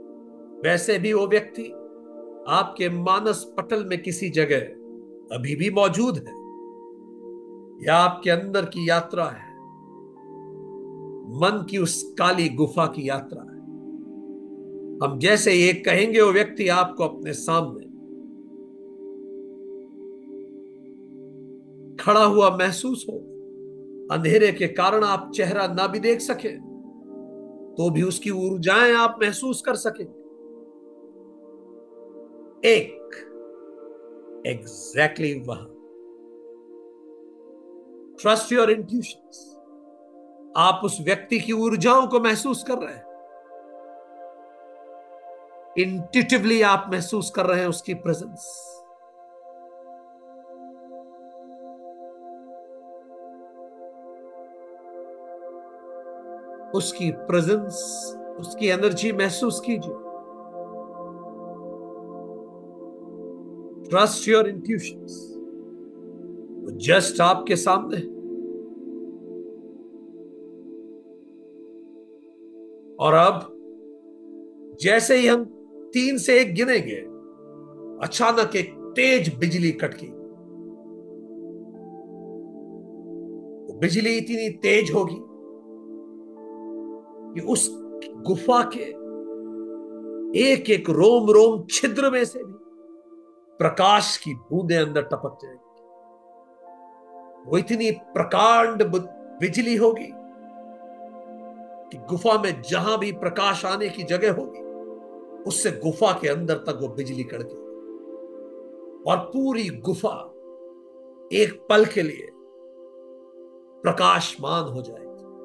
वैसे भी वो व्यक्ति आपके मानस पटल में किसी जगह अभी भी मौजूद है, या आपके अंदर की यात्रा है, मन की उस काली गुफा की यात्रा है। हम जैसे ये कहेंगे वो व्यक्ति आपको अपने सामने खड़ा हुआ महसूस हो। अंधेरे के कारण आप चेहरा ना भी देख सके तो भी उसकी ऊर्जाएं आप महसूस कर सकेंगे। एक एग्जैक्टली exactly वहां ट्रस्ट योर इंट्यूशंस, आप उस व्यक्ति की ऊर्जाओं को महसूस कर रहे हैं। इंट्यूटिवली आप महसूस कर रहे हैं उसकी प्रेजेंस। उसकी प्रेजेंस, उसकी एनर्जी महसूस कीजिए। Trust your intuitions. वो जस्ट आपके सामने है। और अब जैसे ही हम तीन से एक गिनेंगे, अचानक एक तेज बिजली कटकी। वो बिजली इतनी तेज होगी कि उस गुफा के एक एक रोम रोम छिद्र में से भी प्रकाश की बूंदें अंदर टपक जाएंगी। वो इतनी प्रकांड बिजली होगी कि गुफा में जहां भी प्रकाश आने की जगह होगी, उससे गुफा के अंदर तक वो बिजली कड़केगी और पूरी गुफा एक पल के लिए प्रकाशमान हो जाएगी।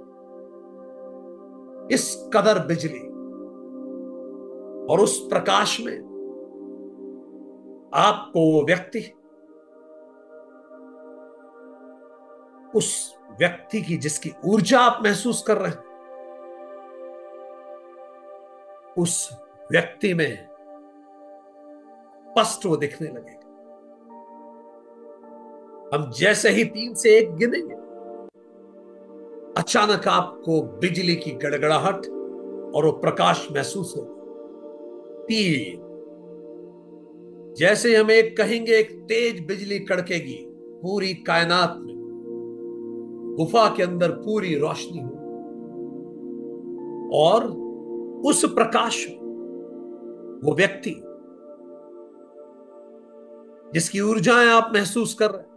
इस कदर बिजली और उस प्रकाश में आपको वो व्यक्ति, उस व्यक्ति की जिसकी ऊर्जा आप महसूस कर रहे हैं, उस व्यक्ति में स्पष्ट वो दिखने लगेगा। हम जैसे ही तीन से एक गिनेंगे, अचानक आपको बिजली की गड़गड़ाहट और वो प्रकाश महसूस होगा। तीन, जैसे हम एक कहेंगे, एक तेज बिजली कड़केगी पूरी कायनात में, गुफा के अंदर पूरी रोशनी हो और उस प्रकाश में वो व्यक्ति जिसकी ऊर्जाएं आप महसूस कर रहे हैं,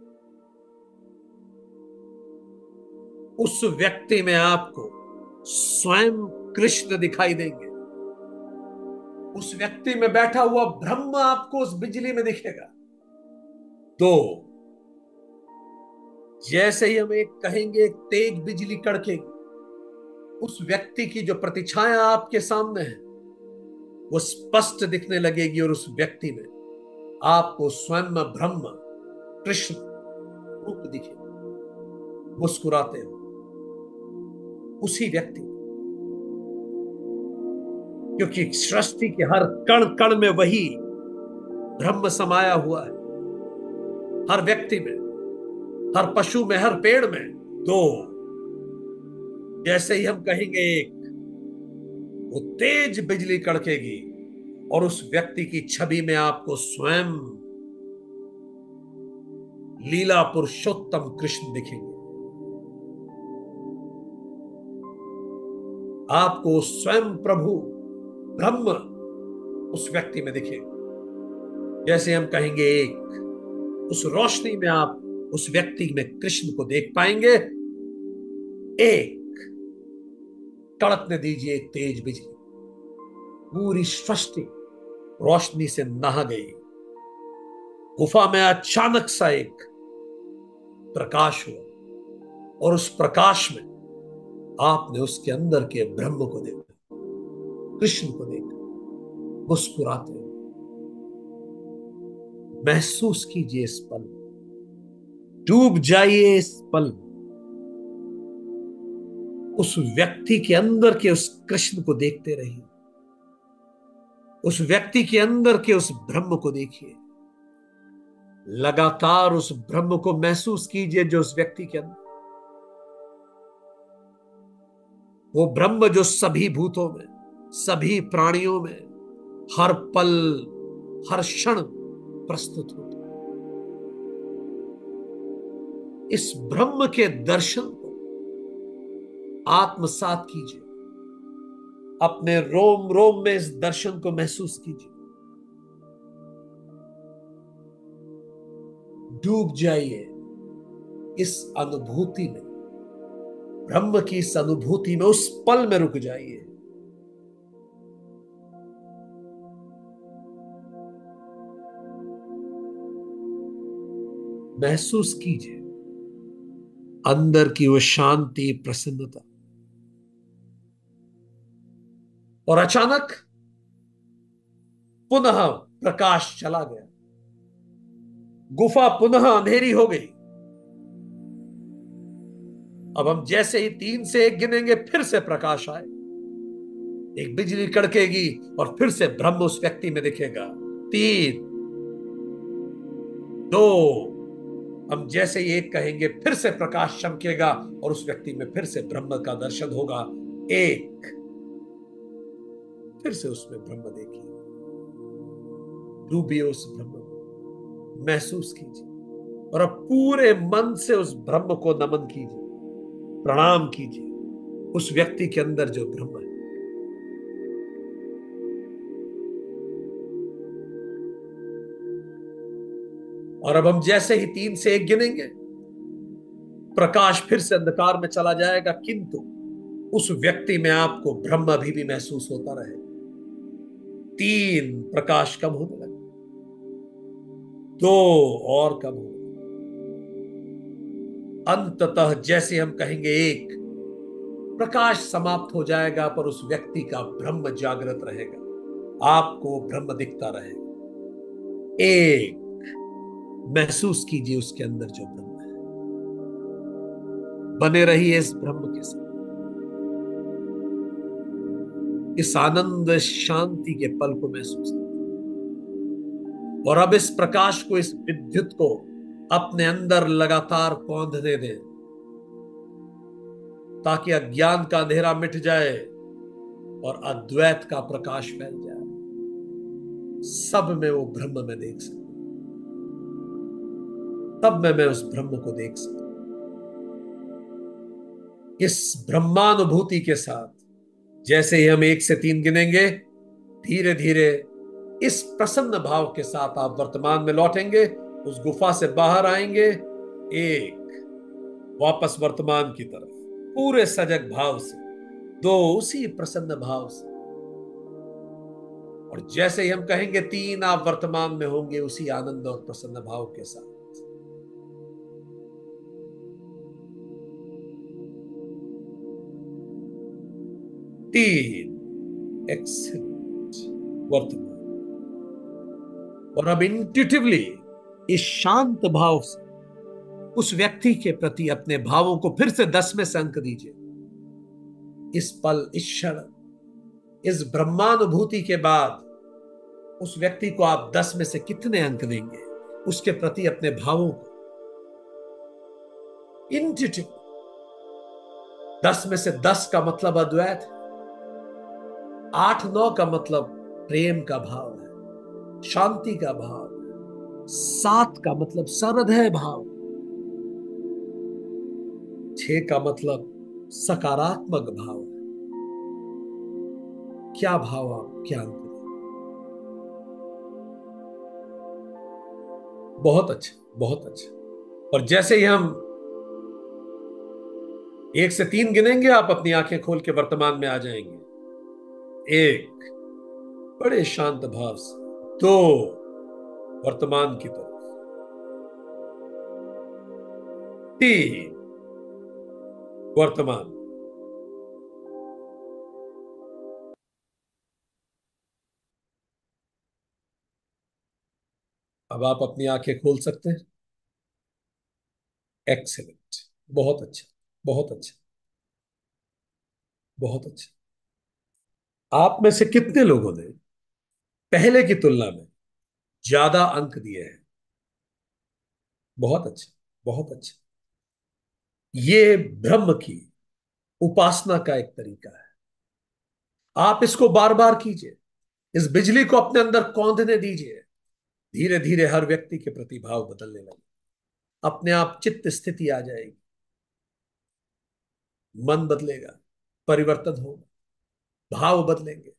उस व्यक्ति में आपको स्वयं कृष्ण दिखाई देंगे। उस व्यक्ति में बैठा हुआ ब्रह्म आपको उस बिजली में दिखेगा। दो, जैसे ही हम एक कहेंगे, एक तेज बिजली कड़केगी, उस व्यक्ति की जो प्रतिछाया आपके सामने है वो स्पष्ट दिखने लगेगी और उस व्यक्ति में आपको स्वयं ब्रह्म कृष्ण रूप दिखेगा, मुस्कुराते हो। उसी व्यक्ति, क्योंकि सृष्टि के हर कण कण में वही ब्रह्म समाया हुआ है, हर व्यक्ति में, हर पशु में, हर पेड़ में। दो, जैसे ही हम कहेंगे एक, वो तेज बिजली कड़केगी और उस व्यक्ति की छवि में आपको स्वयं लीला पुरुषोत्तम कृष्ण दिखेंगे। आपको स्वयं प्रभु ब्रह्म उस व्यक्ति में दिखेगा। जैसे हम कहेंगे एक, उस रोशनी में आप उस व्यक्ति में कृष्ण को देख पाएंगे। एक, कड़कने दीजिए तेज बिजली, पूरी सृष्टि रोशनी से नहा गई। गुफा में अचानक सा एक प्रकाश हुआ और उस प्रकाश में आपने उसके अंदर के ब्रह्म को देखा, कृष्ण को देखा, मुस्कुराते हुए। महसूस कीजिए इस पल, डूब जाइए इस पल, उस व्यक्ति के अंदर के उस कृष्ण को देखते रहिए, उस व्यक्ति के अंदर के उस ब्रह्म को देखिए। लगातार उस ब्रह्म को महसूस कीजिए जो उस व्यक्ति के अंदर, वो ब्रह्म जो सभी भूतों में, सभी प्राणियों में, हर पल, हर क्षण प्रस्तुत होता है। इस ब्रह्म के दर्शन को आत्मसात कीजिए, अपने रोम रोम में इस दर्शन को महसूस कीजिए। डूब जाइए इस अनुभूति में, ब्रह्म की इस अनुभूति में, उस पल में रुक जाइए। महसूस कीजिए अंदर की वो शांति, प्रसन्नता। और अचानक पुनः प्रकाश चला गया, गुफा पुनः अंधेरी हो गई। अब हम जैसे ही तीन से एक गिनेंगे, फिर से प्रकाश आए, एक बिजली कड़केगी और फिर से ब्रह्म उस व्यक्ति में दिखेगा। तीन, दो, हम जैसे ही एक कहेंगे, फिर से प्रकाश चमकेगा और उस व्यक्ति में फिर से ब्रह्म का दर्शन होगा। एक, फिर से उसमें ब्रह्म देखिए, डूबिए उस ब्रह्म को, महसूस कीजिए और अब पूरे मन से उस ब्रह्म को नमन कीजिए, प्रणाम कीजिए उस व्यक्ति के अंदर जो ब्रह्म है। और अब हम जैसे ही तीन से एक गिनेंगे, प्रकाश फिर से अंधकार में चला जाएगा, किंतु उस व्यक्ति में आपको ब्रह्म अभी भी महसूस होता रहे। तीन, प्रकाश कम होने लगा। दो, और कम होने लगा। अंततः जैसे हम कहेंगे एक, प्रकाश समाप्त हो जाएगा, पर उस व्यक्ति का ब्रह्म जागृत रहेगा, आपको ब्रह्म दिखता रहेगा। एक, महसूस कीजिए उसके अंदर जो ब्रह्म है, बने रहिए इस ब्रह्म के साथ, इस आनंद शांति के पल को महसूस कीजिए। और अब इस प्रकाश को, इस विद्युत को अपने अंदर लगातार कौंधने दें, ताकि अज्ञान का अंधेरा मिट जाए और अद्वैत का प्रकाश फैल जाए। सब में वो ब्रह्म में देख सकता, तब में मैं उस ब्रह्म को देख सकता। इस ब्रह्मानुभूति के साथ जैसे ही हम एक से तीन गिनेंगे, धीरे धीरे इस प्रसन्न भाव के साथ आप वर्तमान में लौटेंगे, उस गुफा से बाहर आएंगे। एक, वापस वर्तमान की तरफ पूरे सजग भाव से। दो, उसी प्रसन्न भाव से। और जैसे ही हम कहेंगे तीन, आप वर्तमान में होंगे उसी आनंद और प्रसन्न भाव के साथ। तीन, एक्सीलेंट, वर्तमान। और अब इंट्यूटिवली इस शांत भाव से उस व्यक्ति के प्रति अपने भावों को फिर से दस में से अंक दीजिए। इस पल, इस क्षण, इस ब्रह्मानुभूति के बाद उस व्यक्ति को आप दस में से कितने अंक देंगे, उसके प्रति अपने भावों को इंट्यूटिव। दस में से दस का मतलब अद्वैत है, आठ नौ का मतलब प्रेम का भाव है, शांति का भाव है, सात का मतलब सहृदय भाव, छह का मतलब सकारात्मक भाव है। क्या भाव आप क्या अंक दें? बहुत अच्छा, बहुत अच्छा। और जैसे ही हम एक से तीन गिनेंगे, आप अपनी आंखें खोल के वर्तमान में आ जाएंगे। एक, बड़े शांत भाव से। दो, वर्तमान की तरफ। तीन, वर्तमान। अब आप अपनी आंखें खोल सकते हैं। एक्सेलेंट, बहुत अच्छा, बहुत अच्छा, बहुत अच्छा। आप में से कितने लोगों ने पहले की तुलना में ज्यादा अंक दिए हैं? बहुत अच्छा, बहुत अच्छा। ये ब्रह्म की उपासना का एक तरीका है। आप इसको बार बार कीजिए, इस बिजली को अपने अंदर कौंधने दीजिए। धीरे धीरे हर व्यक्ति के प्रति भाव बदलने लगे, अपने आप चित्त स्थिति आ जाएगी, मन बदलेगा, परिवर्तन होगा, भाव बदलेंगे।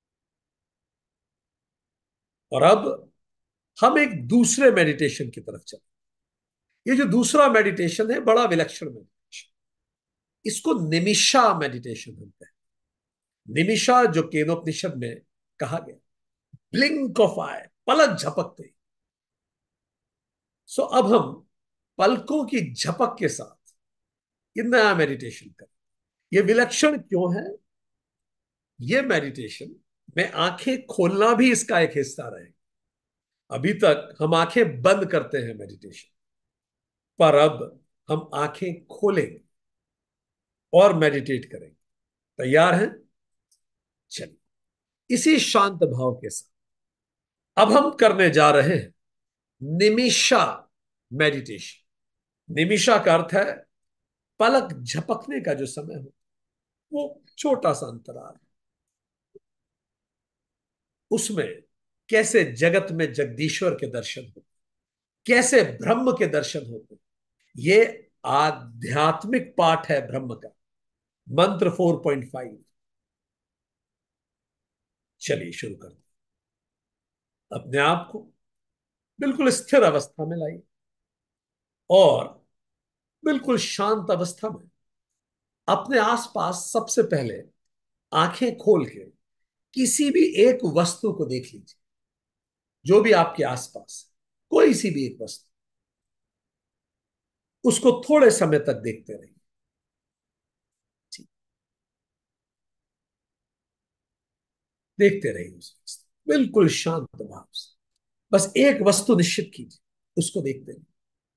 और अब हम एक दूसरे मेडिटेशन की तरफ चले। ये जो दूसरा मेडिटेशन है बड़ा विलक्षण मेडिटेशन, इसको निमिषा मेडिटेशन कहते हैं। निमिषा जो केनोपनिषद में कहा गया, ब्लिंक ऑफ आई, पलक झपकते ही। सो अब हम पलकों की झपक के साथ ये नया मेडिटेशन करें। ये विलक्षण क्यों है? ये मेडिटेशन में आंखें खोलना भी इसका एक हिस्सा रहेगा। अभी तक हम आंखें बंद करते हैं मेडिटेशन, पर अब हम आंखें खोलेंगे और मेडिटेट करेंगे। तैयार हैं? चलिए, इसी शांत भाव के साथ अब हम करने जा रहे हैं निमिषा मेडिटेशन। निमिषा का अर्थ है पलक झपकने का जो समय हो, वो छोटा सा अंतराल, उसमें कैसे जगत में जगदीश्वर के दर्शन होते, कैसे ब्रह्म के दर्शन होते। ये आध्यात्मिक पाठ है ब्रह्म का, मंत्र फोर पॉइंट फाइव। चलिए शुरू करते हैं। अपने आप को बिल्कुल स्थिर अवस्था में लाइए और बिल्कुल शांत अवस्था में अपने आसपास सबसे पहले आंखें खोल के किसी भी एक वस्तु को देख लीजिए, जो भी आपके आसपास, कोई सी भी एक वस्तु, उसको थोड़े समय तक देखते रहिए। देखते रहिए उस वस्तु बिल्कुल शांत भाव से। बस एक वस्तु निश्चित कीजिए, उसको देखते रहिए।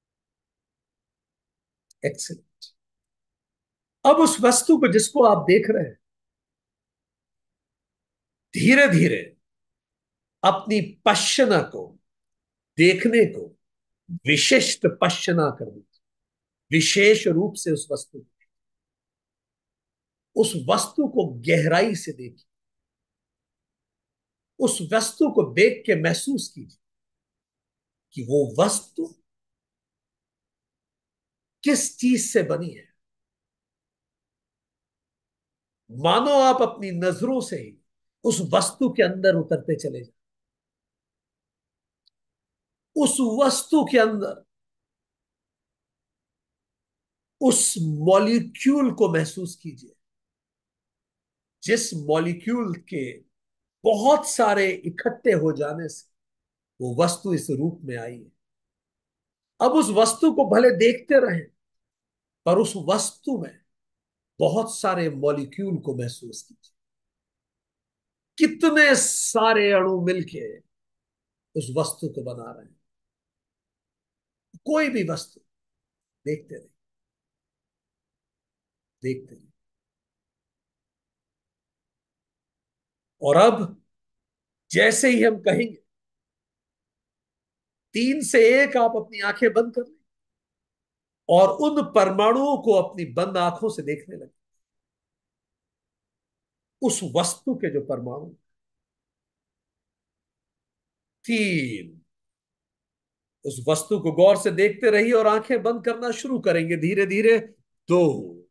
एक्सीलेंट। अब उस वस्तु को जिसको आप देख रहे हैं, धीरे धीरे अपनी पश्चना को, देखने को विशिष्ट पश्चना कर दीजिए। विशेष रूप से उस वस्तु को, उस वस्तु को गहराई से देखिए। उस वस्तु को देख के महसूस कीजिए कि वो वस्तु किस चीज से बनी है। मानो आप अपनी नजरों से ही उस वस्तु के अंदर उतरते चले जाए। उस वस्तु के अंदर उस मॉलिक्यूल को महसूस कीजिए, जिस मॉलिक्यूल के बहुत सारे इकट्ठे हो जाने से वो वस्तु इस रूप में आई है। अब उस वस्तु को भले देखते रहें, पर उस वस्तु में बहुत सारे मॉलिक्यूल को महसूस कीजिए। कितने सारे अणु मिलके उस वस्तु को बना रहे हैं। कोई भी वस्तु देखते रहिए, देखते रहिए। और अब जैसे ही हम कहेंगे तीन से एक, आप अपनी आंखें बंद कर लें और उन परमाणुओं को अपनी बंद आंखों से देखने लगे। उस वस्तु के जो परमाणु, तीन, उस वस्तु को गौर से देखते रहिए और आंखें बंद करना शुरू करेंगे धीरे धीरे। दो,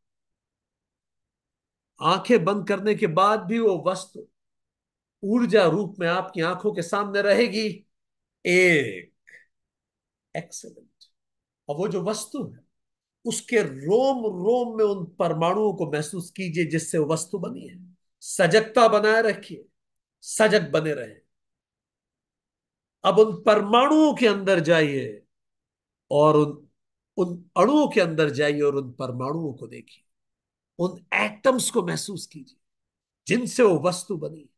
आंखें बंद करने के बाद भी वो वस्तु ऊर्जा रूप में आपकी आंखों के सामने रहेगी। एक, एक्सेलेंट। और वो जो वस्तु है, उसके रोम रोम में उन परमाणुओं को महसूस कीजिए जिससे वो वस्तु बनी है। सजगता बनाए रखिए, सजग बने रहे। अब उन परमाणुओं के अंदर जाइए और उन उन अणुओं के अंदर जाइए और उन परमाणुओं को देखिए। उन एटम्स को महसूस कीजिए जिनसे वो वस्तु बनी।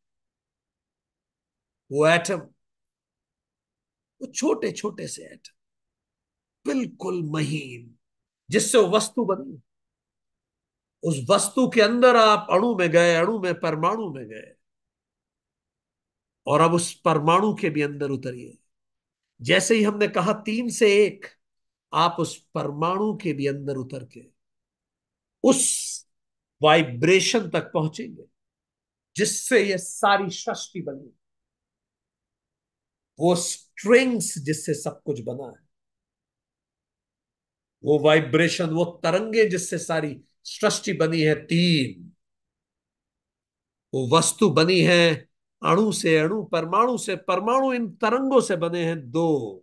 वो एटम, वो छोटे छोटे से एटम, बिल्कुल महीन, जिससे वो वस्तु बनी। उस वस्तु के अंदर आप अणु में गए, अणु में परमाणु में गए, और अब उस परमाणु के भी अंदर उतरिए। जैसे ही हमने कहा तीन से एक, आप उस परमाणु के भी अंदर उतर के उस वाइब्रेशन तक पहुंचेंगे जिससे ये सारी सृष्टि बनी। वो स्ट्रिंग्स जिससे सब कुछ बना है, वो वाइब्रेशन, वो तरंगे जिससे सारी सृष्टि बनी है तीन, वो वस्तु बनी है अणु से अणु, परमाणु से परमाणु, इन तरंगों से बने हैं दो।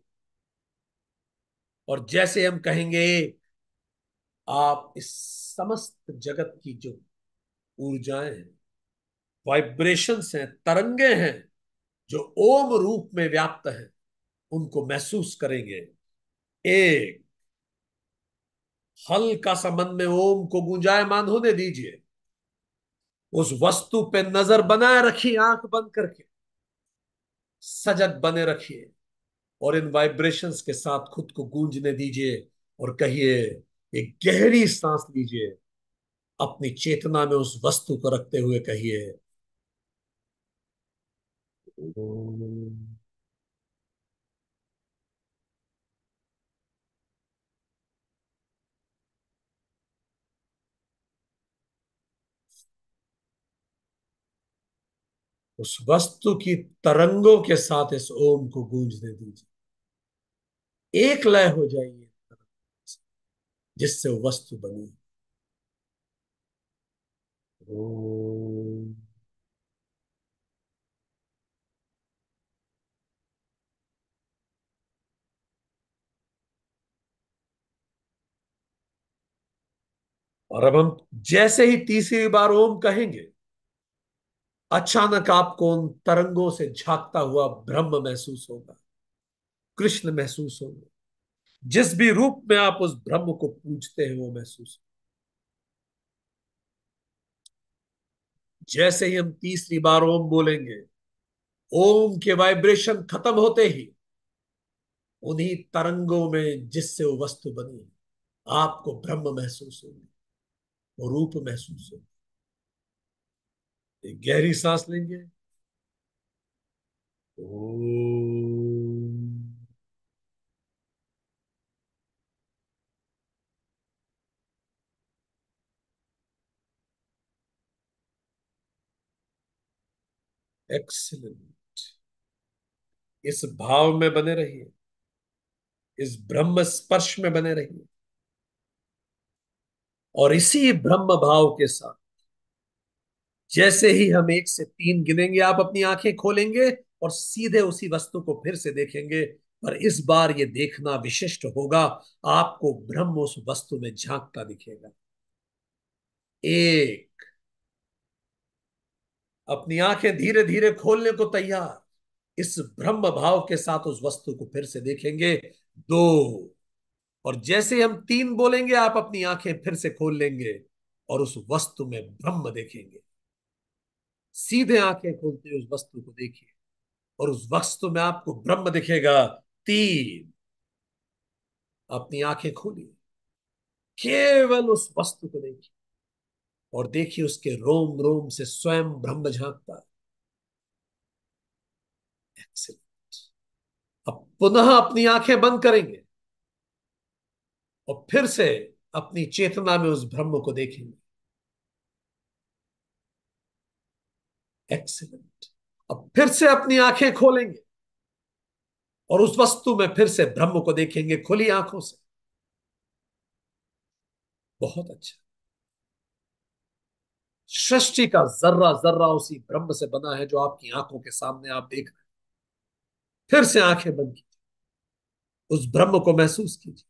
और जैसे हम कहेंगे आप इस समस्त जगत की जो ऊर्जाएं हैं, वाइब्रेशंस हैं, तरंगे हैं, जो ओम रूप में व्याप्त हैं, उनको महसूस करेंगे। एक हल्का सा मन में ओम को गुंजायमान होने दीजिए, उस वस्तु पे नजर बनाए रखिए, आंख बंद करके सजग बने रखिए, और इन वाइब्रेशंस के साथ खुद को गूंजने दीजिए और कहिए, एक गहरी सांस लीजिए, अपनी चेतना में उस वस्तु को रखते हुए कहिए, ओम। उस वस्तु की तरंगों के साथ इस ओम को गूंजने दीजिए, एक लय हो जाइए जिससे वो वस्तु बनी। ओम। और अब हम जैसे ही तीसरी बार ओम कहेंगे, अचानक आपको उन तरंगों से झांकता हुआ ब्रह्म महसूस होगा, कृष्ण महसूस होगा, जिस भी रूप में आप उस ब्रह्म को पूजते हैं वो महसूस होगा। जैसे ही हम तीसरी बार ओम बोलेंगे, ओम के वाइब्रेशन खत्म होते ही उन्हीं तरंगों में जिससे वो वस्तु बनी है, आपको ब्रह्म महसूस होगी, वो रूप महसूस होगा। एक गहरी सांस लेंगे, ओम। एक्सीलेंट। इस भाव में बने रहिए, इस ब्रह्म स्पर्श में बने रहिए, और इसी ब्रह्म भाव के साथ जैसे ही हम एक से तीन गिनेंगे, आप अपनी आंखें खोलेंगे और सीधे उसी वस्तु को फिर से देखेंगे। पर इस बार ये देखना विशिष्ट होगा, आपको ब्रह्म उस वस्तु में झांकता दिखेगा। एक, अपनी आंखें धीरे धीरे खोलने को तैयार, इस ब्रह्म भाव के साथ उस वस्तु को फिर से देखेंगे। दो, और जैसे हम तीन बोलेंगे, आप अपनी आंखें फिर से खोल लेंगे और उस वस्तु में ब्रह्म देखेंगे। सीधे आंखें खोलते हुए उस वस्तु को देखिए और उस वस्तु में आपको ब्रह्म दिखेगा। तीन, अपनी आंखें खोलिए, केवल उस वस्तु को देखिए और देखिए उसके रोम रोम से स्वयं ब्रह्म झांकता है। एक्सीलेंट। अब पुनः अपनी आंखें बंद करेंगे और फिर से अपनी चेतना में उस ब्रह्म को देखेंगे। एक्सीलेंट। अब फिर से अपनी आंखें खोलेंगे और उस वस्तु में फिर से ब्रह्म को देखेंगे खुली आंखों से। बहुत अच्छा। सृष्टि का जर्रा जर्रा उसी ब्रह्म से बना है जो आपकी आंखों के सामने आप देख रहे हैं। फिर से आंखें बंद कीजिए, उस ब्रह्म को महसूस कीजिए।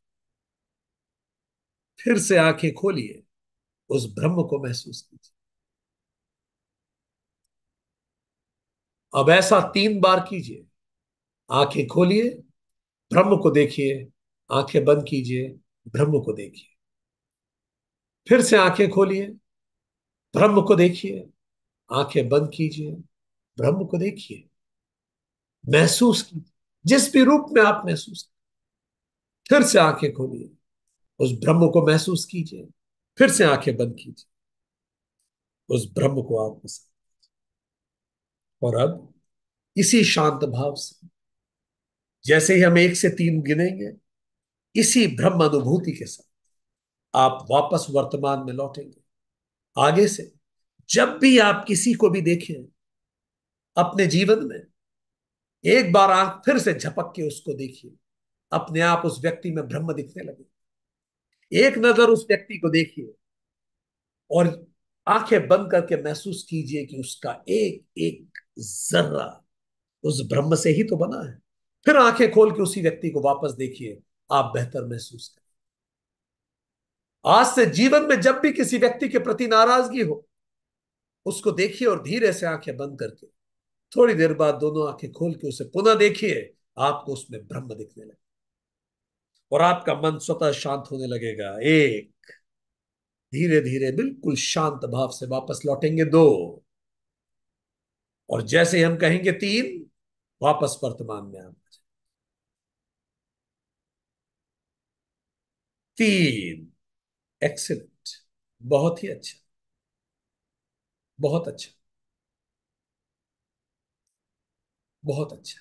फिर से आंखें खोलिए, उस ब्रह्म को महसूस कीजिए। अब ऐसा तीन बार कीजिए। आंखें खोलिए, ब्रह्म को देखिए, आंखें बंद कीजिए, ब्रह्म को देखिए। फिर से आंखें खोलिए, ब्रह्म को देखिए, आंखें बंद कीजिए, ब्रह्म को देखिए। महसूस कीजिए जिस भी रूप में आप महसूस। फिर से आंखें खोलिए, उस ब्रह्म को महसूस कीजिए। फिर से आंखें बंद कीजिए, उस ब्रह्म को आप पसंद। और अब इसी शांत भाव से जैसे ही हम एक से तीन गिनेंगे, इसी ब्रह्म अनुभूति के साथ आप वापस वर्तमान में लौटेंगे। आगे से जब भी आप किसी को भी देखें अपने जीवन में, एक बार आंख फिर से झपक के उसको देखिए, अपने आप उस व्यक्ति में ब्रह्म दिखने लगे। एक नजर उस व्यक्ति को देखिए और आंखें बंद करके महसूस कीजिए कि उसका एक एक जर्रा उस ब्रह्म से ही तो बना है। फिर आंखें खोल के उसी व्यक्ति को वापस देखिए, आप बेहतर महसूस करें। आज से जीवन में जब भी किसी व्यक्ति के प्रति नाराजगी हो, उसको देखिए और धीरे से आंखें बंद करके थोड़ी देर बाद दोनों आंखें खोल के उसे पुनः देखिए, आपको उसमें ब्रह्म दिखने लगे और आपका मन स्वतः शांत होने लगेगा। एक, धीरे धीरे बिल्कुल शांत भाव से वापस लौटेंगे। दो, और जैसे ही हम कहेंगे तीन, वापस वर्तमान में आना। तीन, एक्सीलेंट, बहुत ही अच्छा, बहुत अच्छा, बहुत अच्छा।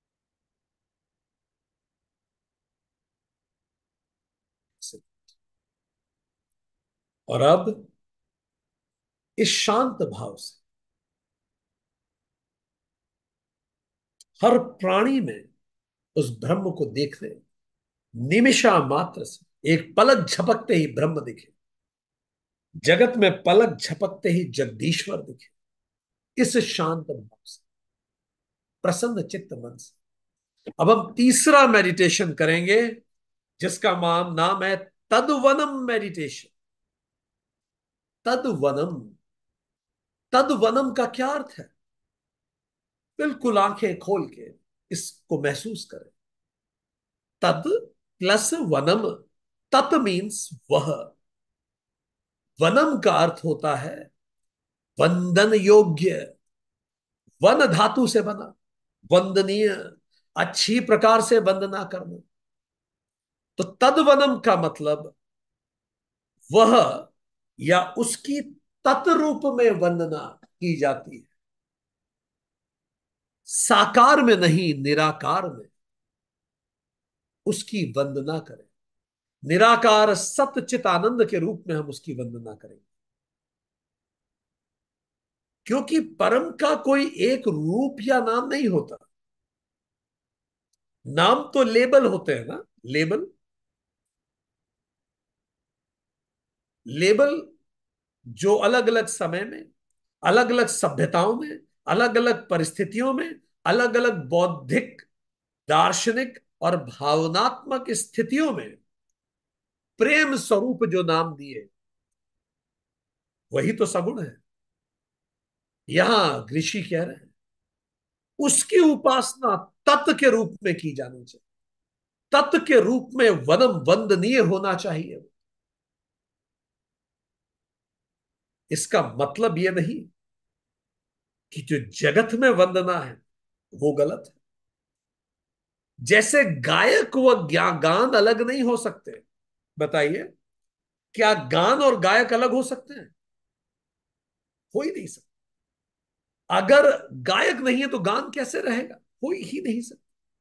और अब इस शांत भाव से हर प्राणी में उस ब्रह्म को देखने, निमिषा मात्र से एक पलक झपकते ही ब्रह्म दिखे, जगत में पलक झपकते ही जगदीश्वर दिखे। इस शांत भाव से, प्रसन्न चित्त मन से अब हम तीसरा मेडिटेशन करेंगे, जिसका नाम नाम है तद्वनम मेडिटेशन। तद्वनम, तद्वनम का क्या अर्थ है? बिल्कुल आंखें खोल के इसको महसूस करें। तद प्लस वनम, तत् मीन्स वह, वनम का अर्थ होता है वंदन योग्य, वन धातु से बना, वंदनीय, अच्छी प्रकार से वंदना करना। तो तद्वनम का मतलब वह या उसकी तत्रूप में वंदना की जाती है, साकार में नहीं, निराकार में उसकी वंदना करें। निराकार सतचित आनंद के रूप में हम उसकी वंदना करेंगे, क्योंकि परम का कोई एक रूप या नाम नहीं होता। नाम तो लेबल होते हैं ना, लेबल, लेबल जो अलग अलग समय में, अलग अलग सभ्यताओं में, अलग अलग परिस्थितियों में, अलग अलग बौद्धिक, दार्शनिक और भावनात्मक स्थितियों में प्रेम स्वरूप जो नाम दिए, वही तो सगुण है। यहां ऋषि कह रहे हैं उसकी उपासना तत्व के रूप में की जानी चाहिए, तत्व के रूप में वनम वंदनीय होना चाहिए। इसका मतलब यह नहीं कि जो जगत में वंदना है वो गलत है। जैसे गायक व गान अलग नहीं हो सकते, बताइए, क्या गान और गायक अलग हो सकते हैं? हो ही नहीं सकता। अगर गायक नहीं है तो गान कैसे रहेगा? हो ही नहीं सकता।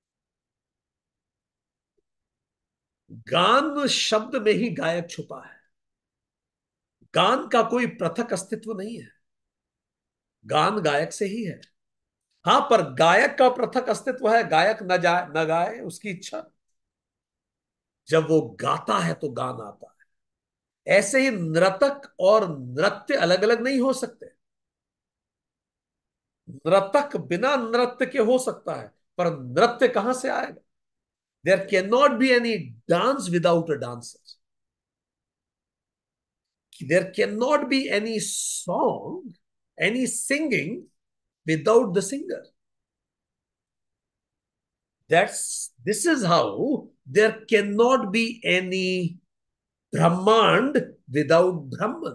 गान शब्द में ही गायक छुपा है। गान का कोई पृथक अस्तित्व नहीं है, गान गायक से ही है। हां, पर गायक का पृथक अस्तित्व है, गायक न जाए न गाए उसकी इच्छा। जब वो गाता है तो गान आता है। ऐसे ही नर्तक और नृत्य अलग अलग नहीं हो सकते। नर्तक बिना नृत्य के हो सकता है, पर नृत्य कहां से आएगा? There can not be any dance without a dancer. There can not be any song, any singing without the singer. That's this is how there cannot be any Brahmand without Brahman.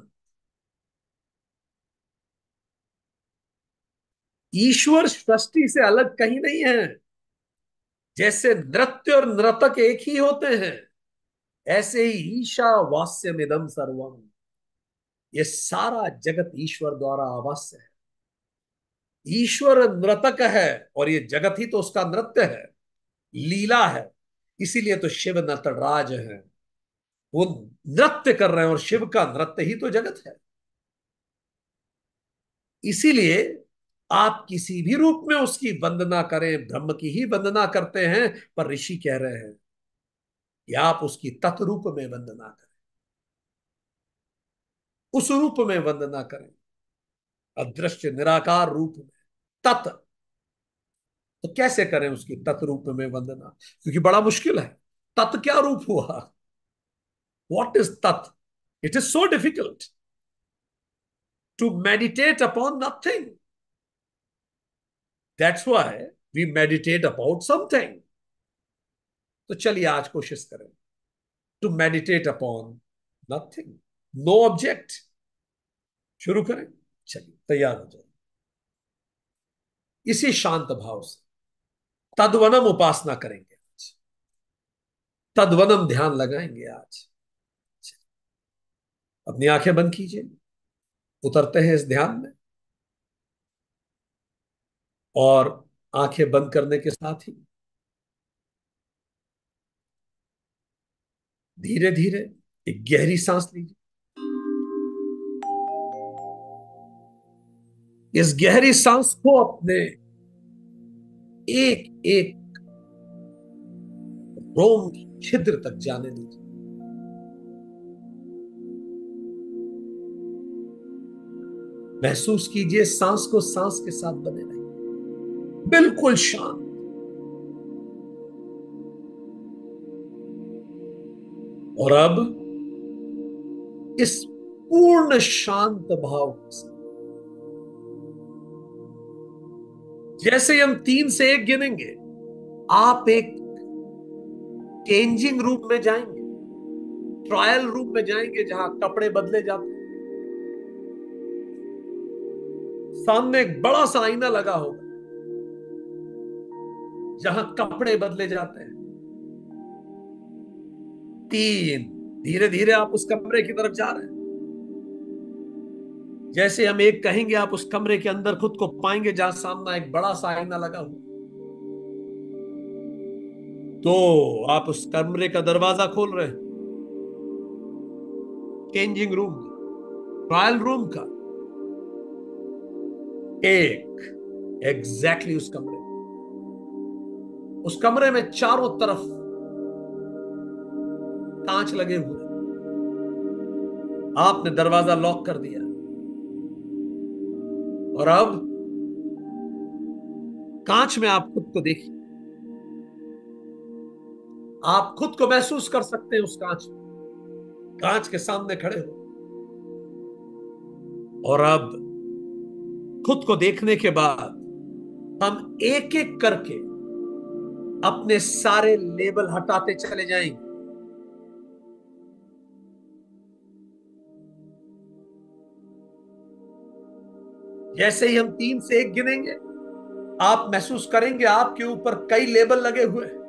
ईश्वर सृष्टि से अलग कहीं नहीं है। जैसे नृत्य और नर्तक एक ही होते हैं, ऐसे ही ईशा वास्यमिदं सर्वम, ये सारा जगत ईश्वर द्वारा आवास्य है। ईश्वर नर्तक है और ये जगत ही तो उसका नृत्य है, लीला है। इसीलिए तो शिव नटराज है, वो नृत्य कर रहे हैं और शिव का नृत्य ही तो जगत है। इसीलिए आप किसी भी रूप में उसकी वंदना करें, ब्रह्म की ही वंदना करते हैं, पर ऋषि कह रहे हैं कि आप उसकी तत्रूप में वंदना करें, उस रूप में वंदना करें, अदृश्य निराकार रूप में, तत्। तो कैसे करें उसकी तत्रूप में वंदना? क्योंकि बड़ा मुश्किल है। तत् क्या रूप हुआ? व्हाट इज तत्? It is so difficult to meditate upon nothing. That's why we meditate about something. तो चलिए आज कोशिश करें to meditate upon nothing, no object. शुरू करें। चलिए तैयार हो जाए इसी शांत भाव से। तद्वनम उपासना करेंगे आज, तद्वनम ध्यान लगाएंगे आज। अपनी आंखें बंद कीजिए, उतरते हैं इस ध्यान में। और आंखें बंद करने के साथ ही धीरे धीरे एक गहरी सांस लीजिए। इस गहरी सांस को अपने एक एक रोम की छिद्र तक जाने दीजिए। महसूस कीजिए सांस को सांस के साथ बने रहिए, बिल्कुल शांत। और अब इस पूर्ण शांत भाव के साथ जैसे ही हम तीन से एक गिनेंगे, आप एक चेंजिंग रूम में जाएंगे, ट्रायल रूम में जाएंगे, जहां कपड़े बदले जाते हैं। सामने एक बड़ा सा आईना लगा होगा जहां कपड़े बदले जाते हैं। तीन। धीरे धीरे आप उस कमरे की तरफ जा रहे हैं। जैसे हम एक कहेंगे, आप उस कमरे के अंदर खुद को पाएंगे जहां सामने एक बड़ा सा आईना लगा हुआ। तो आप उस कमरे का दरवाजा खोल रहे हैं, चेंजिंग रूम, ट्रायल रूम का। एक एग्जैक्टली उस कमरे उस कमरे में चारों तरफ कांच लगे हुए। आपने दरवाजा लॉक कर दिया और अब कांच में आप खुद को देखिए। आप खुद को महसूस कर सकते हैं उस कांच में, कांच के सामने खड़े हो। और अब खुद को देखने के बाद हम एक एक करके अपने सारे लेबल हटाते चले जाएंगे। जैसे ही हम तीन से एक गिनेंगे, आप महसूस करेंगे आपके ऊपर कई लेबल लगे हुए हैं।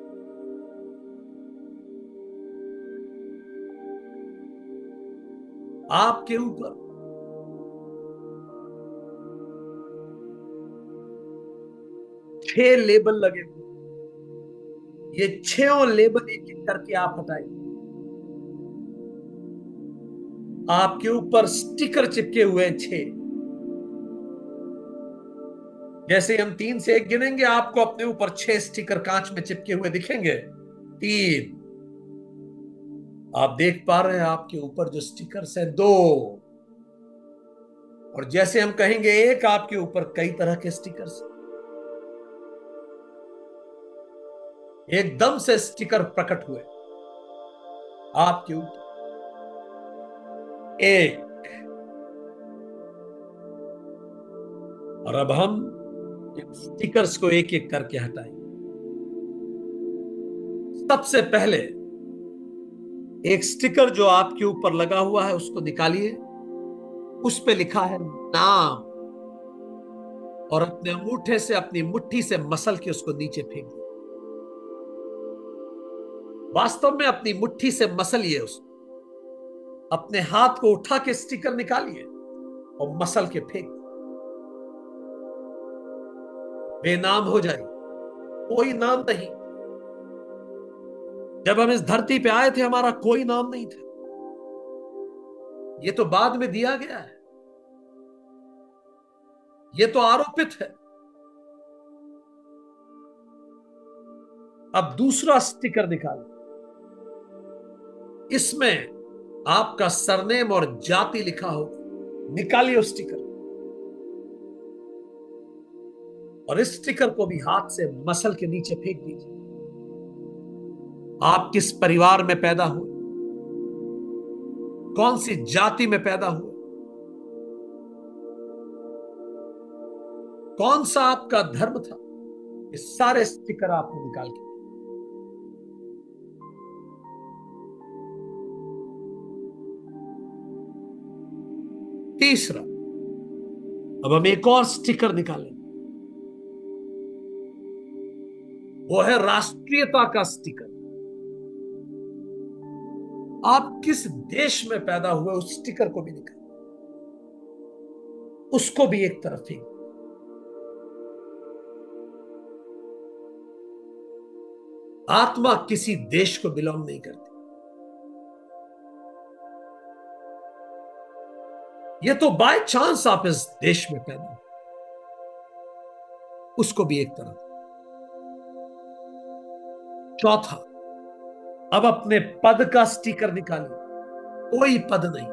आपके ऊपर छह लेबल लगे हुए। ये छह लेबल एक एक करके आप हटाएंगे। आपके ऊपर स्टिकर चिपके हुए हैं छह। जैसे हम तीन से एक गिनेंगे, आपको अपने ऊपर छह स्टिकर कांच में चिपके हुए दिखेंगे। तीन। आप देख पा रहे हैं आपके ऊपर जो स्टिकर्स है। दो। और जैसे हम कहेंगे एक, आपके ऊपर कई तरह के स्टिकर्स। एकदम से स्टिकर प्रकट हुए आपके ऊपर। एक। और अब हम इन स्टिकर्स को एक एक करके हटाएंगे। सबसे पहले एक स्टिकर जो आपके ऊपर लगा हुआ है उसको निकालिए। उस पे लिखा है नाम, और अपने अंगूठे से अपनी मुट्ठी से मसल के उसको नीचे फेंक दिए। वास्तव में अपनी मुट्ठी से मसलिए उसको। अपने हाथ को उठा के स्टिकर निकालिए और मसल के फेंक दिए। बेनाम हो जाए, कोई नाम नहीं। जब हम इस धरती पे आए थे हमारा कोई नाम नहीं था। ये तो बाद में दिया गया है। ये तो आरोपित है। अब दूसरा स्टिकर निकालिए, इसमें आपका सरनेम और जाति लिखा होगा। निकालिए उस स्टिकर, और इस स्टिकर को भी हाथ से मसल के नीचे फेंक दीजिए। आप किस परिवार में पैदा हुए, कौन सी जाति में पैदा हुए, कौन सा आपका धर्म था, ये सारे स्टिकर आपने निकाल के। तीसरा, अब हम एक और स्टिकर निकालेंगे, वो है राष्ट्रीयता का स्टिकर। आप किस देश में पैदा हुए, उस स्टिकर को भी निकालें, उसको भी एक तरफ फेंक। आत्मा किसी देश को बिलोंग नहीं करती, ये तो बाय चांस आप इस देश में पैदा हुए, उसको भी एक तरफ। चौथा, अब अपने पद का स्टिकर निकालिए। कोई पद नहीं,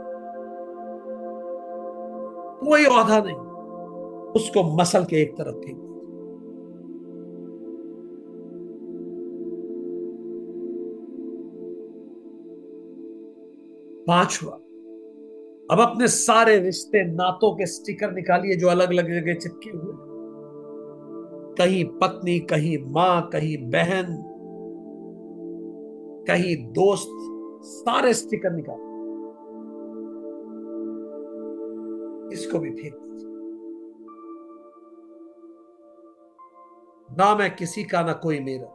कोई ओहदा नहीं, उसको मसल के एक तरफ फेंक। पांचवा, अब अपने सारे रिश्ते नातों के स्टिकर निकालिए जो अलग अलग जगह चिपके हुए, कहीं पत्नी, कहीं मां, कहीं बहन, कहीं दोस्त, सारे स्टिकर निकाल, इसको भी फेंक दीजिए। ना मैं किसी का, ना कोई मेरा।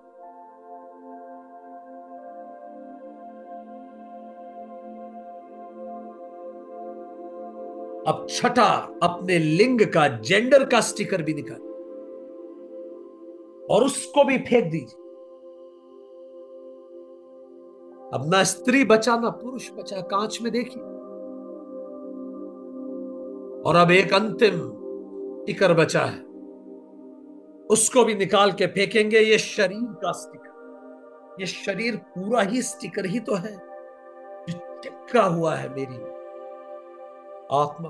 अब छठा, अपने लिंग का, जेंडर का स्टिकर भी निकाल और उसको भी फेंक दीजिए। अब ना स्त्री बचा ना पुरुष बचा, कांच में देखिए। और अब एक अंतिम स्टिकर बचा है, उसको भी निकाल के फेंकेंगे। ये शरीर का स्टिकर, ये शरीर पूरा ही स्टिकर ही तो है जो चिपका हुआ है मेरी आत्मा।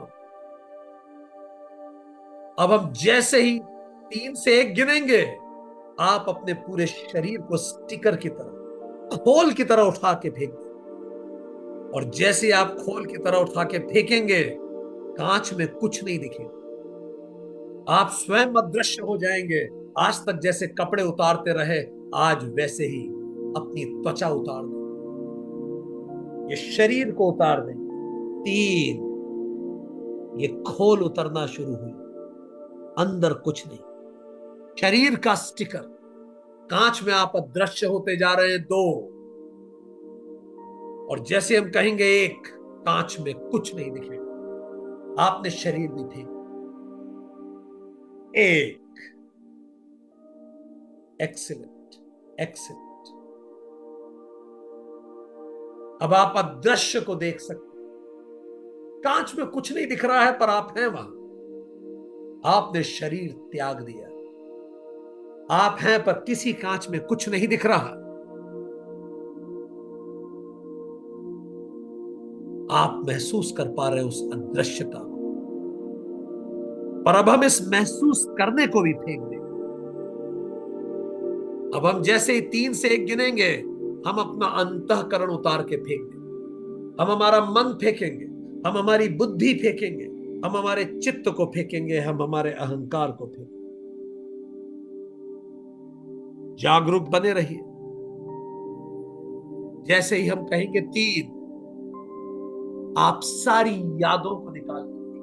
अब हम जैसे ही तीन से एक गिनेंगे, आप अपने पूरे शरीर को स्टिकर की तरह, खोल की तरह उठा के फेंक दें। और जैसे आप खोल की तरह उठा के फेंकेंगे, कांच में कुछ नहीं दिखेगा। आप स्वयं अदृश्य हो जाएंगे। आज तक जैसे कपड़े उतारते रहे, आज वैसे ही अपनी त्वचा उतार दें, ये शरीर को उतार दें। तीन, ये खोल उतरना शुरू हुई, अंदर कुछ नहीं, शरीर का स्टिकर। कांच में आप अदृश्य होते जा रहे हैं। दो, और जैसे हम कहेंगे एक, कांच में कुछ नहीं दिखेगा। आपने शरीर भी फेंक। एक, एक्सीलेंट, एक्सीलेंट। अब आप अदृश्य को देख सकते हैं। कांच में कुछ नहीं दिख रहा है, पर आप हैं वहां। आपने शरीर त्याग दिया। आप हैं, पर किसी कांच में कुछ नहीं दिख रहा। आप महसूस कर पा रहे हैं उस अदृश्यता को। पर अब हम इस महसूस करने को भी फेंक दें। अब हम जैसे ही तीन से एक गिनेंगे, हम अपना अंतःकरण उतार के फेंक दें। हम हमारा मन फेंकेंगे, हम हमारी बुद्धि फेंकेंगे, हम हमारे चित्त को फेंकेंगे, हम हमारे अहंकार को फेंकेंगे। जागरूक बने रहिए। जैसे ही हम कहेंगे तीन, आप सारी यादों को निकाल दीजिए।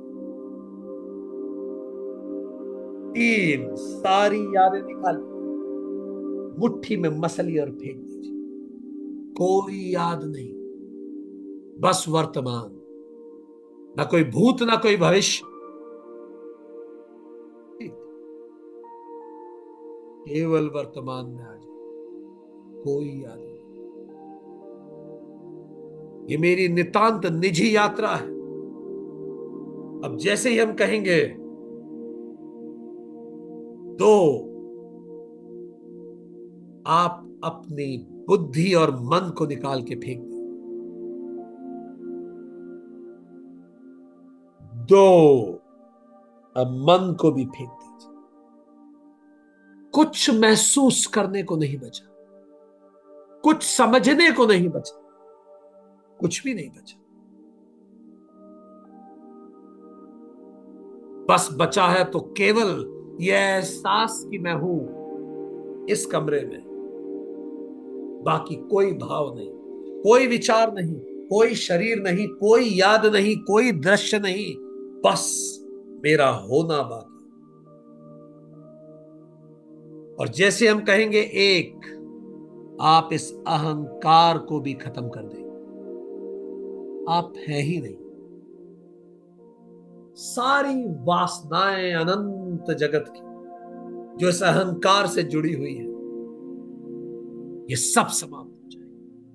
तीन, सारी यादें निकाल मुट्ठी में मसलिए और फेंक दीजिए। कोई याद नहीं, बस वर्तमान। ना कोई भूत, ना कोई भविष्य, केवल वर्तमान में आ जाए। कोई याद नहीं। ये मेरी नितांत निजी यात्रा है। अब जैसे ही हम कहेंगे दो, आप अपनी बुद्धि और मन को निकाल के फेंक दें। दो, अब मन को भी फेंक दीजिए। कुछ महसूस करने को नहीं बचा, कुछ समझने को नहीं बचा, कुछ भी नहीं बचा। बस बचा है तो केवल यह एहसास कि मैं हूं इस कमरे में। बाकी कोई भाव नहीं, कोई विचार नहीं, कोई शरीर नहीं, कोई याद नहीं, कोई दृश्य नहीं, बस मेरा होना बाकी। और जैसे हम कहेंगे एक, आप इस अहंकार को भी खत्म कर देंगे। आप है ही नहीं। सारी वासनाएं अनंत जगत की जो इस अहंकार से जुड़ी हुई है, ये सब समाप्त हो जाए।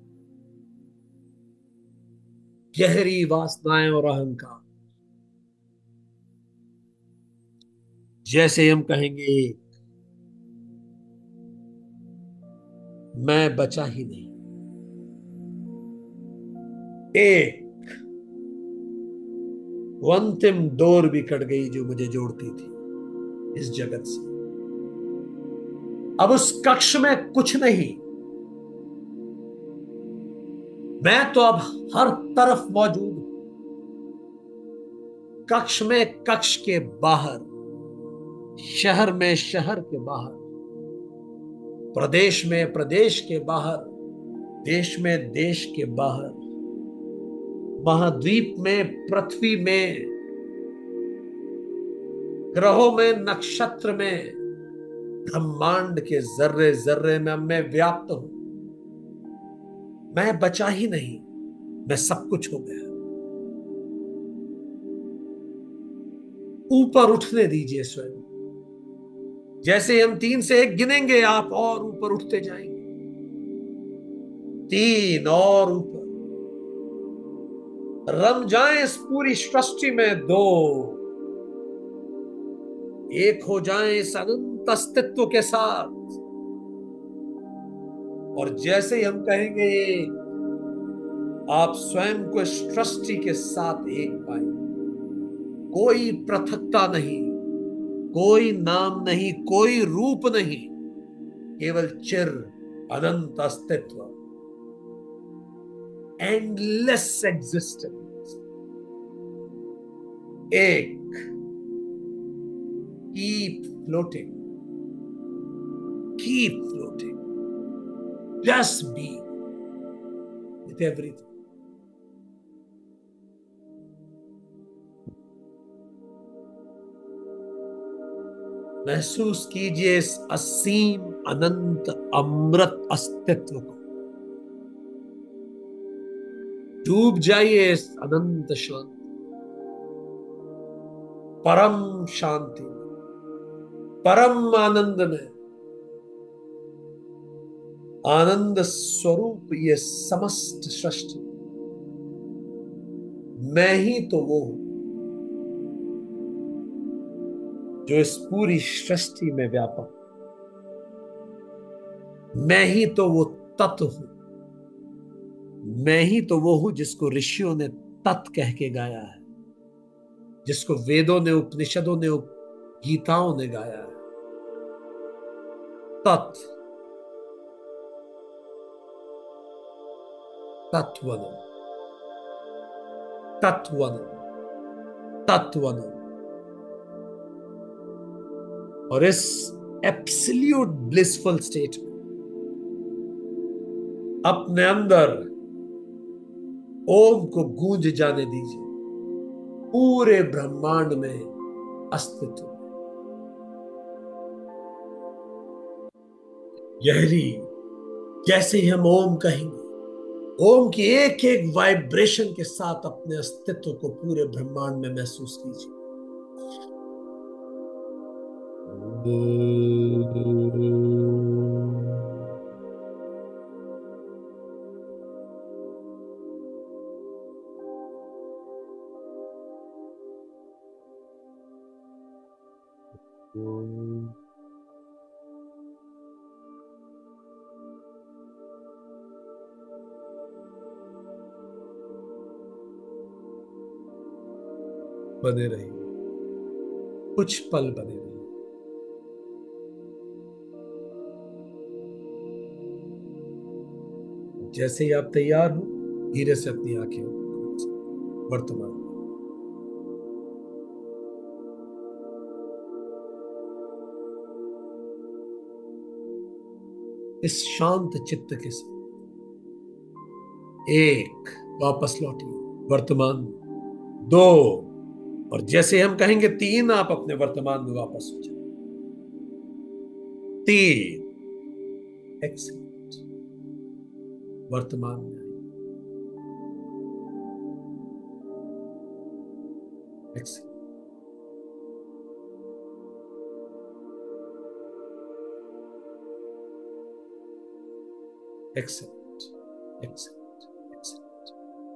गहरी वासनाएं और अहंकार, जैसे हम कहेंगे मैं बचा ही नहीं। एक, वो अंतिम डोर भी कट गई जो मुझे जोड़ती थी इस जगत से। अब उस कक्ष में कुछ नहीं, मैं तो अब हर तरफ मौजूद हूं। कक्ष में कक्ष के बाहर, शहर में शहर के बाहर, प्रदेश में प्रदेश के बाहर, देश में देश के बाहर, महाद्वीप में, पृथ्वी में, ग्रहों में, नक्षत्र में, ब्रह्मांड के जर्रे जर्रे में मैं व्याप्त हूं। मैं बचा ही नहीं, मैं सब कुछ हो गया। ऊपर उठने दीजिए स्वयं। जैसे हम तीन से एक गिनेंगे, आप और ऊपर उठते जाएंगे। तीन, और ऊपर रम जाएं इस पूरी सृष्टि में। दो, एक हो जाएं इस अनंत अस्तित्व के साथ। और जैसे ही हम कहेंगे एक, आप स्वयं को इस सृष्टि के साथ एक पाएंगे। कोई पृथकता नहीं, कोई नाम नहीं, कोई रूप नहीं, केवल चिर अनंत अस्तित्व, एंडलेस एग्जिस्टेंस। एक, keep floating, keep floating, just be with everything. महसूस कीजिए इस असीम अनंत अमृत अस्तित्व को। डूब जाइए इस अनंत शांति, परम शांति, परम आनंद में। आनंद स्वरूप ये समस्त सृष्टि, मैं ही तो वो हूं जो इस पूरी सृष्टि में व्यापक। मैं ही तो वो तत्व हूं, मैं ही तो वो हूं जिसको ऋषियों ने तत् कह के गाया है, जिसको वेदों ने, उपनिषदों ने, गीताओं ने गाया है। तत्, तत्वनम, तत्वनम, तत्वनम। और इस एब्सोल्यूट ब्लिसफुल स्टेट में अपने अंदर ओम को गूंज जाने दीजिए, पूरे ब्रह्मांड में अस्तित्व। गहरी, जैसे ही हम ओम कहेंगे, ओम की एक एक वाइब्रेशन के साथ अपने अस्तित्व को पूरे ब्रह्मांड में महसूस कीजिए। बने रहिए, कुछ पल बने रहिए। जैसे ही आप तैयार हो, धीरे से अपनी आंखें वर्तमान में। इस शांत चित्त के साथ एक, वापस लौटिए वर्तमान में। दो, और जैसे हम कहेंगे तीन, आप अपने वर्तमान में वापस हो जाए। तीन, एक्सीलेंट, वर्तमान में आइए। Excellent, excellent, excellent, excellent.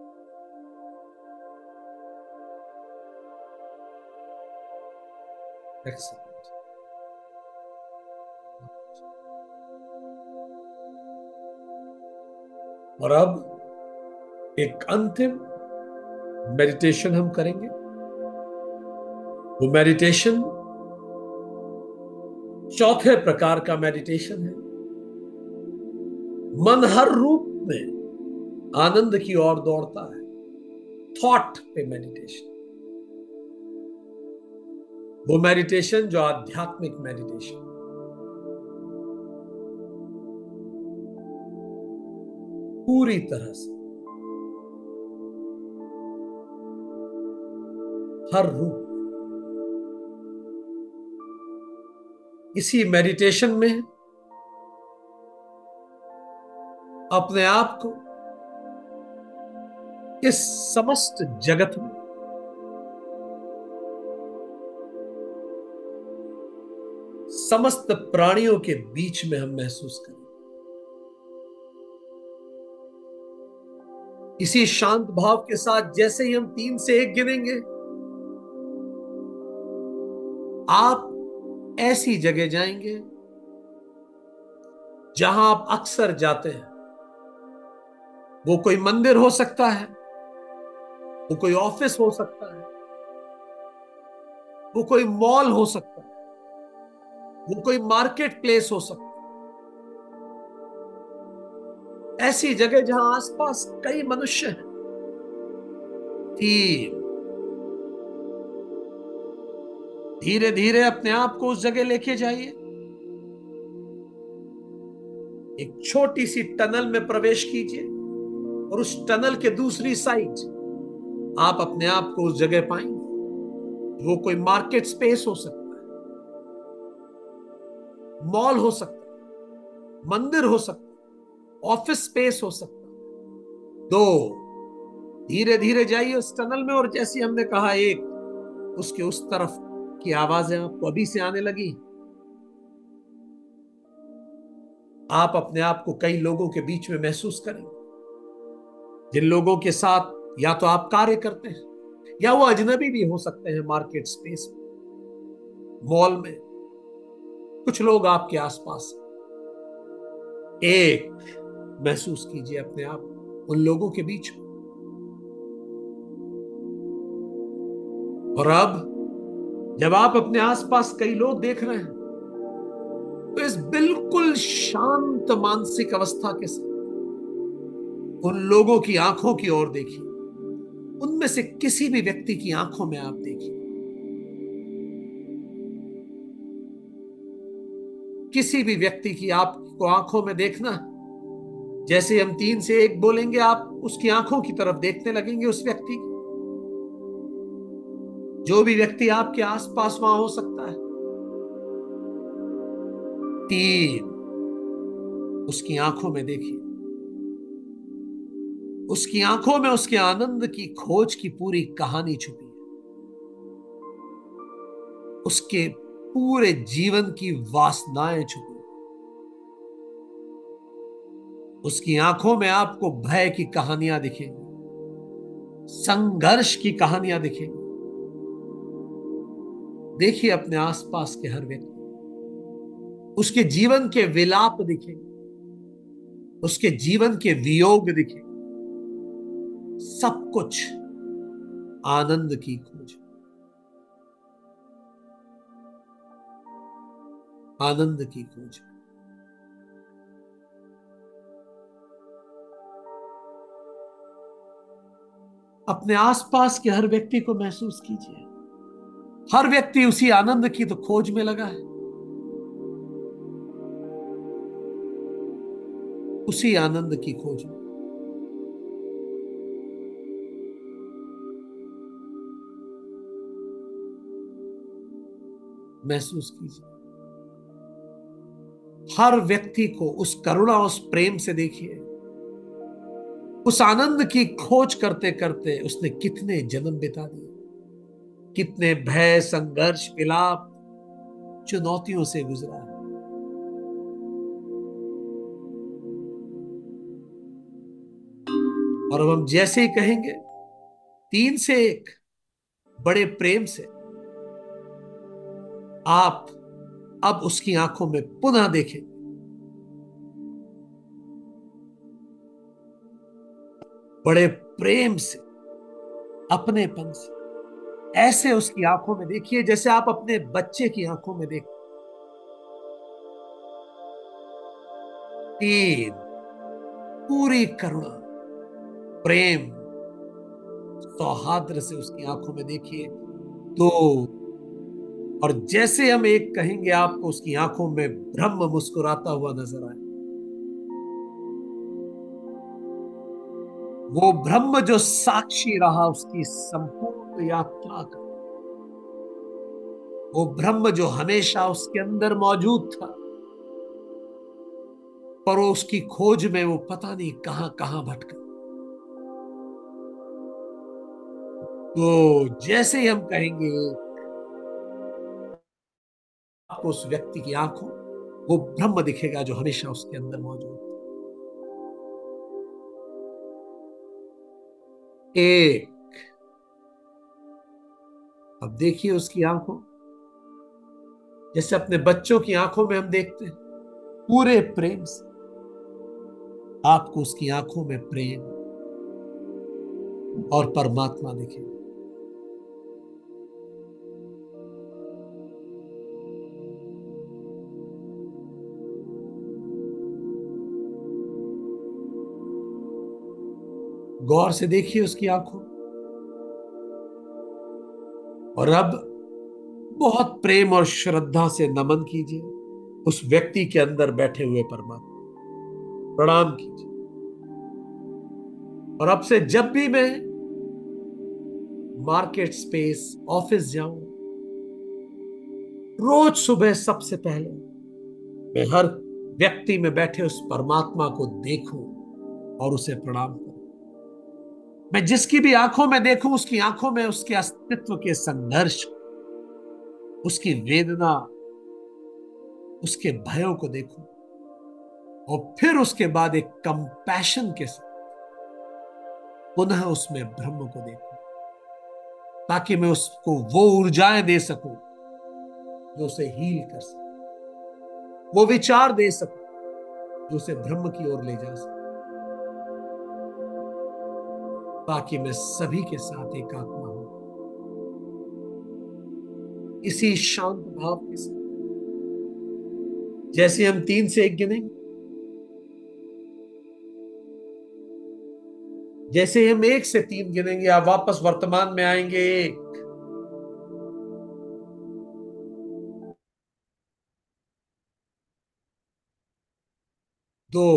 Excellent. और अब एक अंतिम मेडिटेशन हम करेंगे। वो मेडिटेशन चौथे प्रकार का मेडिटेशन है। मन हर रूप में आनंद की ओर दौड़ता है। थॉट पे मेडिटेशन, वो मेडिटेशन जो आध्यात्मिक मेडिटेशन, पूरी तरह से हर रूप। इसी मेडिटेशन में अपने आप को इस समस्त जगत में समस्त प्राणियों के बीच में हम महसूस करें। इसी शांत भाव के साथ जैसे ही हम तीन से एक गिनेंगे, आप ऐसी जगह जाएंगे जहां आप अक्सर जाते हैं। वो कोई मंदिर हो सकता है, वो कोई ऑफिस हो सकता है, वो कोई मॉल हो सकता है, वो कोई मार्केट प्लेस हो सकता है। ऐसी जगह जहां आसपास कई मनुष्य हैं। तीन, धीरे धीरे अपने आप को उस जगह लेके जाइए। एक छोटी सी टनल में प्रवेश कीजिए और उस टनल के दूसरी साइड आप अपने आप को उस जगह पाएंगे। वो कोई मार्केट स्पेस हो सकता है, मॉल हो सकता है, मंदिर हो सकता है, ऑफिस स्पेस हो सकता है। दो, धीरे धीरे जाइए उस टनल में और जैसे हमने कहा एक, उसके उस तरफ की आवाजें आपको अभी से आने लगी। आप अपने आप को कई लोगों के बीच में महसूस करेंगे, जिन लोगों के साथ या तो आप कार्य करते हैं या वो अजनबी भी हो सकते हैं। मार्केट स्पेस में, मॉल में कुछ लोग आपके आसपास। एक, महसूस कीजिए अपने आप उन लोगों के बीच में। और अब जब आप अपने आसपास कई लोग देख रहे हैं, तो इस बिल्कुल शांत मानसिक अवस्था के साथ उन लोगों की आंखों की ओर देखिए। उनमें से किसी भी व्यक्ति की आंखों में आप देखिए। किसी भी व्यक्ति की आपको आंखों में देखना, जैसे हम तीन से एक बोलेंगे, आप उसकी आंखों की तरफ देखने लगेंगे। उस व्यक्ति की, जो भी व्यक्ति आपके आसपास वहां हो सकता है। तीन, उसकी आंखों में देखिए। उसकी आंखों में उसके आनंद की खोज की पूरी कहानी छुपी है। उसके पूरे जीवन की वासनाएं छुपी है। उसकी आंखों में आपको भय की कहानियां दिखेंगी, संघर्ष की कहानियां दिखेंगी। देखिए अपने आसपास के हर व्यक्ति, उसके जीवन के विलाप दिखेंगे, उसके जीवन के वियोग दिखेंगे। सब कुछ आनंद की खोज। आनंद की खोज। अपने आसपास के हर व्यक्ति को महसूस कीजिए, हर व्यक्ति उसी आनंद की तो खोज में लगा है, उसी आनंद की खोज में। महसूस कीजिए, हर व्यक्ति को उस करुणा, उस प्रेम से देखिए। उस आनंद की खोज करते करते उसने कितने जन्म बिता दिए, कितने भय, संघर्ष, विलाप, चुनौतियों से गुजरा है। और अब हम जैसे ही कहेंगे तीन से एक, बड़े प्रेम से आप अब उसकी आंखों में पुनः देखें, बड़े प्रेम से, अपनेपन से, ऐसे उसकी आंखों में देखिए जैसे आप अपने बच्चे की आंखों में देखते। तीन, पूरी करुणा, प्रेम, सौहार्द से उसकी आंखों में देखिए। दो, और जैसे हम एक कहेंगे आपको उसकी आंखों में ब्रह्म मुस्कुराता हुआ नजर आए। वो ब्रह्म जो साक्षी रहा उसकी संपूर्ण यात्रा का, वो ब्रह्म जो हमेशा उसके अंदर मौजूद था, पर वो उसकी खोज में वो पता नहीं कहां कहां भटका। तो जैसे ही हम कहेंगे आपको उस व्यक्ति की आंखों वो ब्रह्म दिखेगा जो हमेशा उसके अंदर मौजूद था। एक, अब देखिए उसकी आंखों जैसे अपने बच्चों की आंखों में हम देखते हैं, पूरे प्रेम से आपको उसकी आंखों में प्रेम और परमात्मा दिखेगा। गौर से देखिए उसकी आंखों, और अब बहुत प्रेम और श्रद्धा से नमन कीजिए उस व्यक्ति के अंदर बैठे हुए परमात्मा, प्रणाम कीजिए। और अब से जब भी मैं मार्केट स्पेस, ऑफिस जाऊं, रोज सुबह सबसे पहले मैं हर व्यक्ति में बैठे उस परमात्मा को देखूं और उसे प्रणाम करूं। मैं जिसकी भी आंखों में देखूं उसकी आंखों में उसके अस्तित्व के संघर्ष, उसकी वेदना, उसके भयों को देखूं, और फिर उसके बाद एक कंपैशन के साथ पुनः उसमें ब्रह्म को देखूं, ताकि मैं उसको वो ऊर्जाएं दे सकूं जो उसे हील कर सके, वो विचार दे सकूं जो उसे ब्रह्म की ओर ले जा सके, ताकि मैं सभी के साथ एकात्मा हूं। इसी शांत भाव के साथ जैसे हम तीन से एक गिनेंगे, जैसे हम एक से तीन गिनेंगे आप वापस वर्तमान में आएंगे। एक, दो,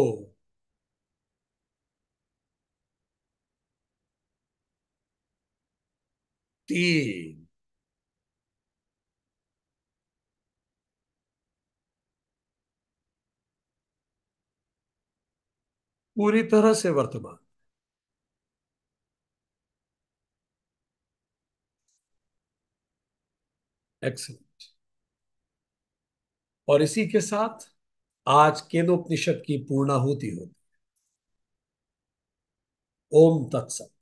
तीन, पूरी तरह से वर्तमान। एक्सेलेंट। और इसी के साथ आज केनोपनिषद की पूर्णाहुति होती। ओम तत्सत।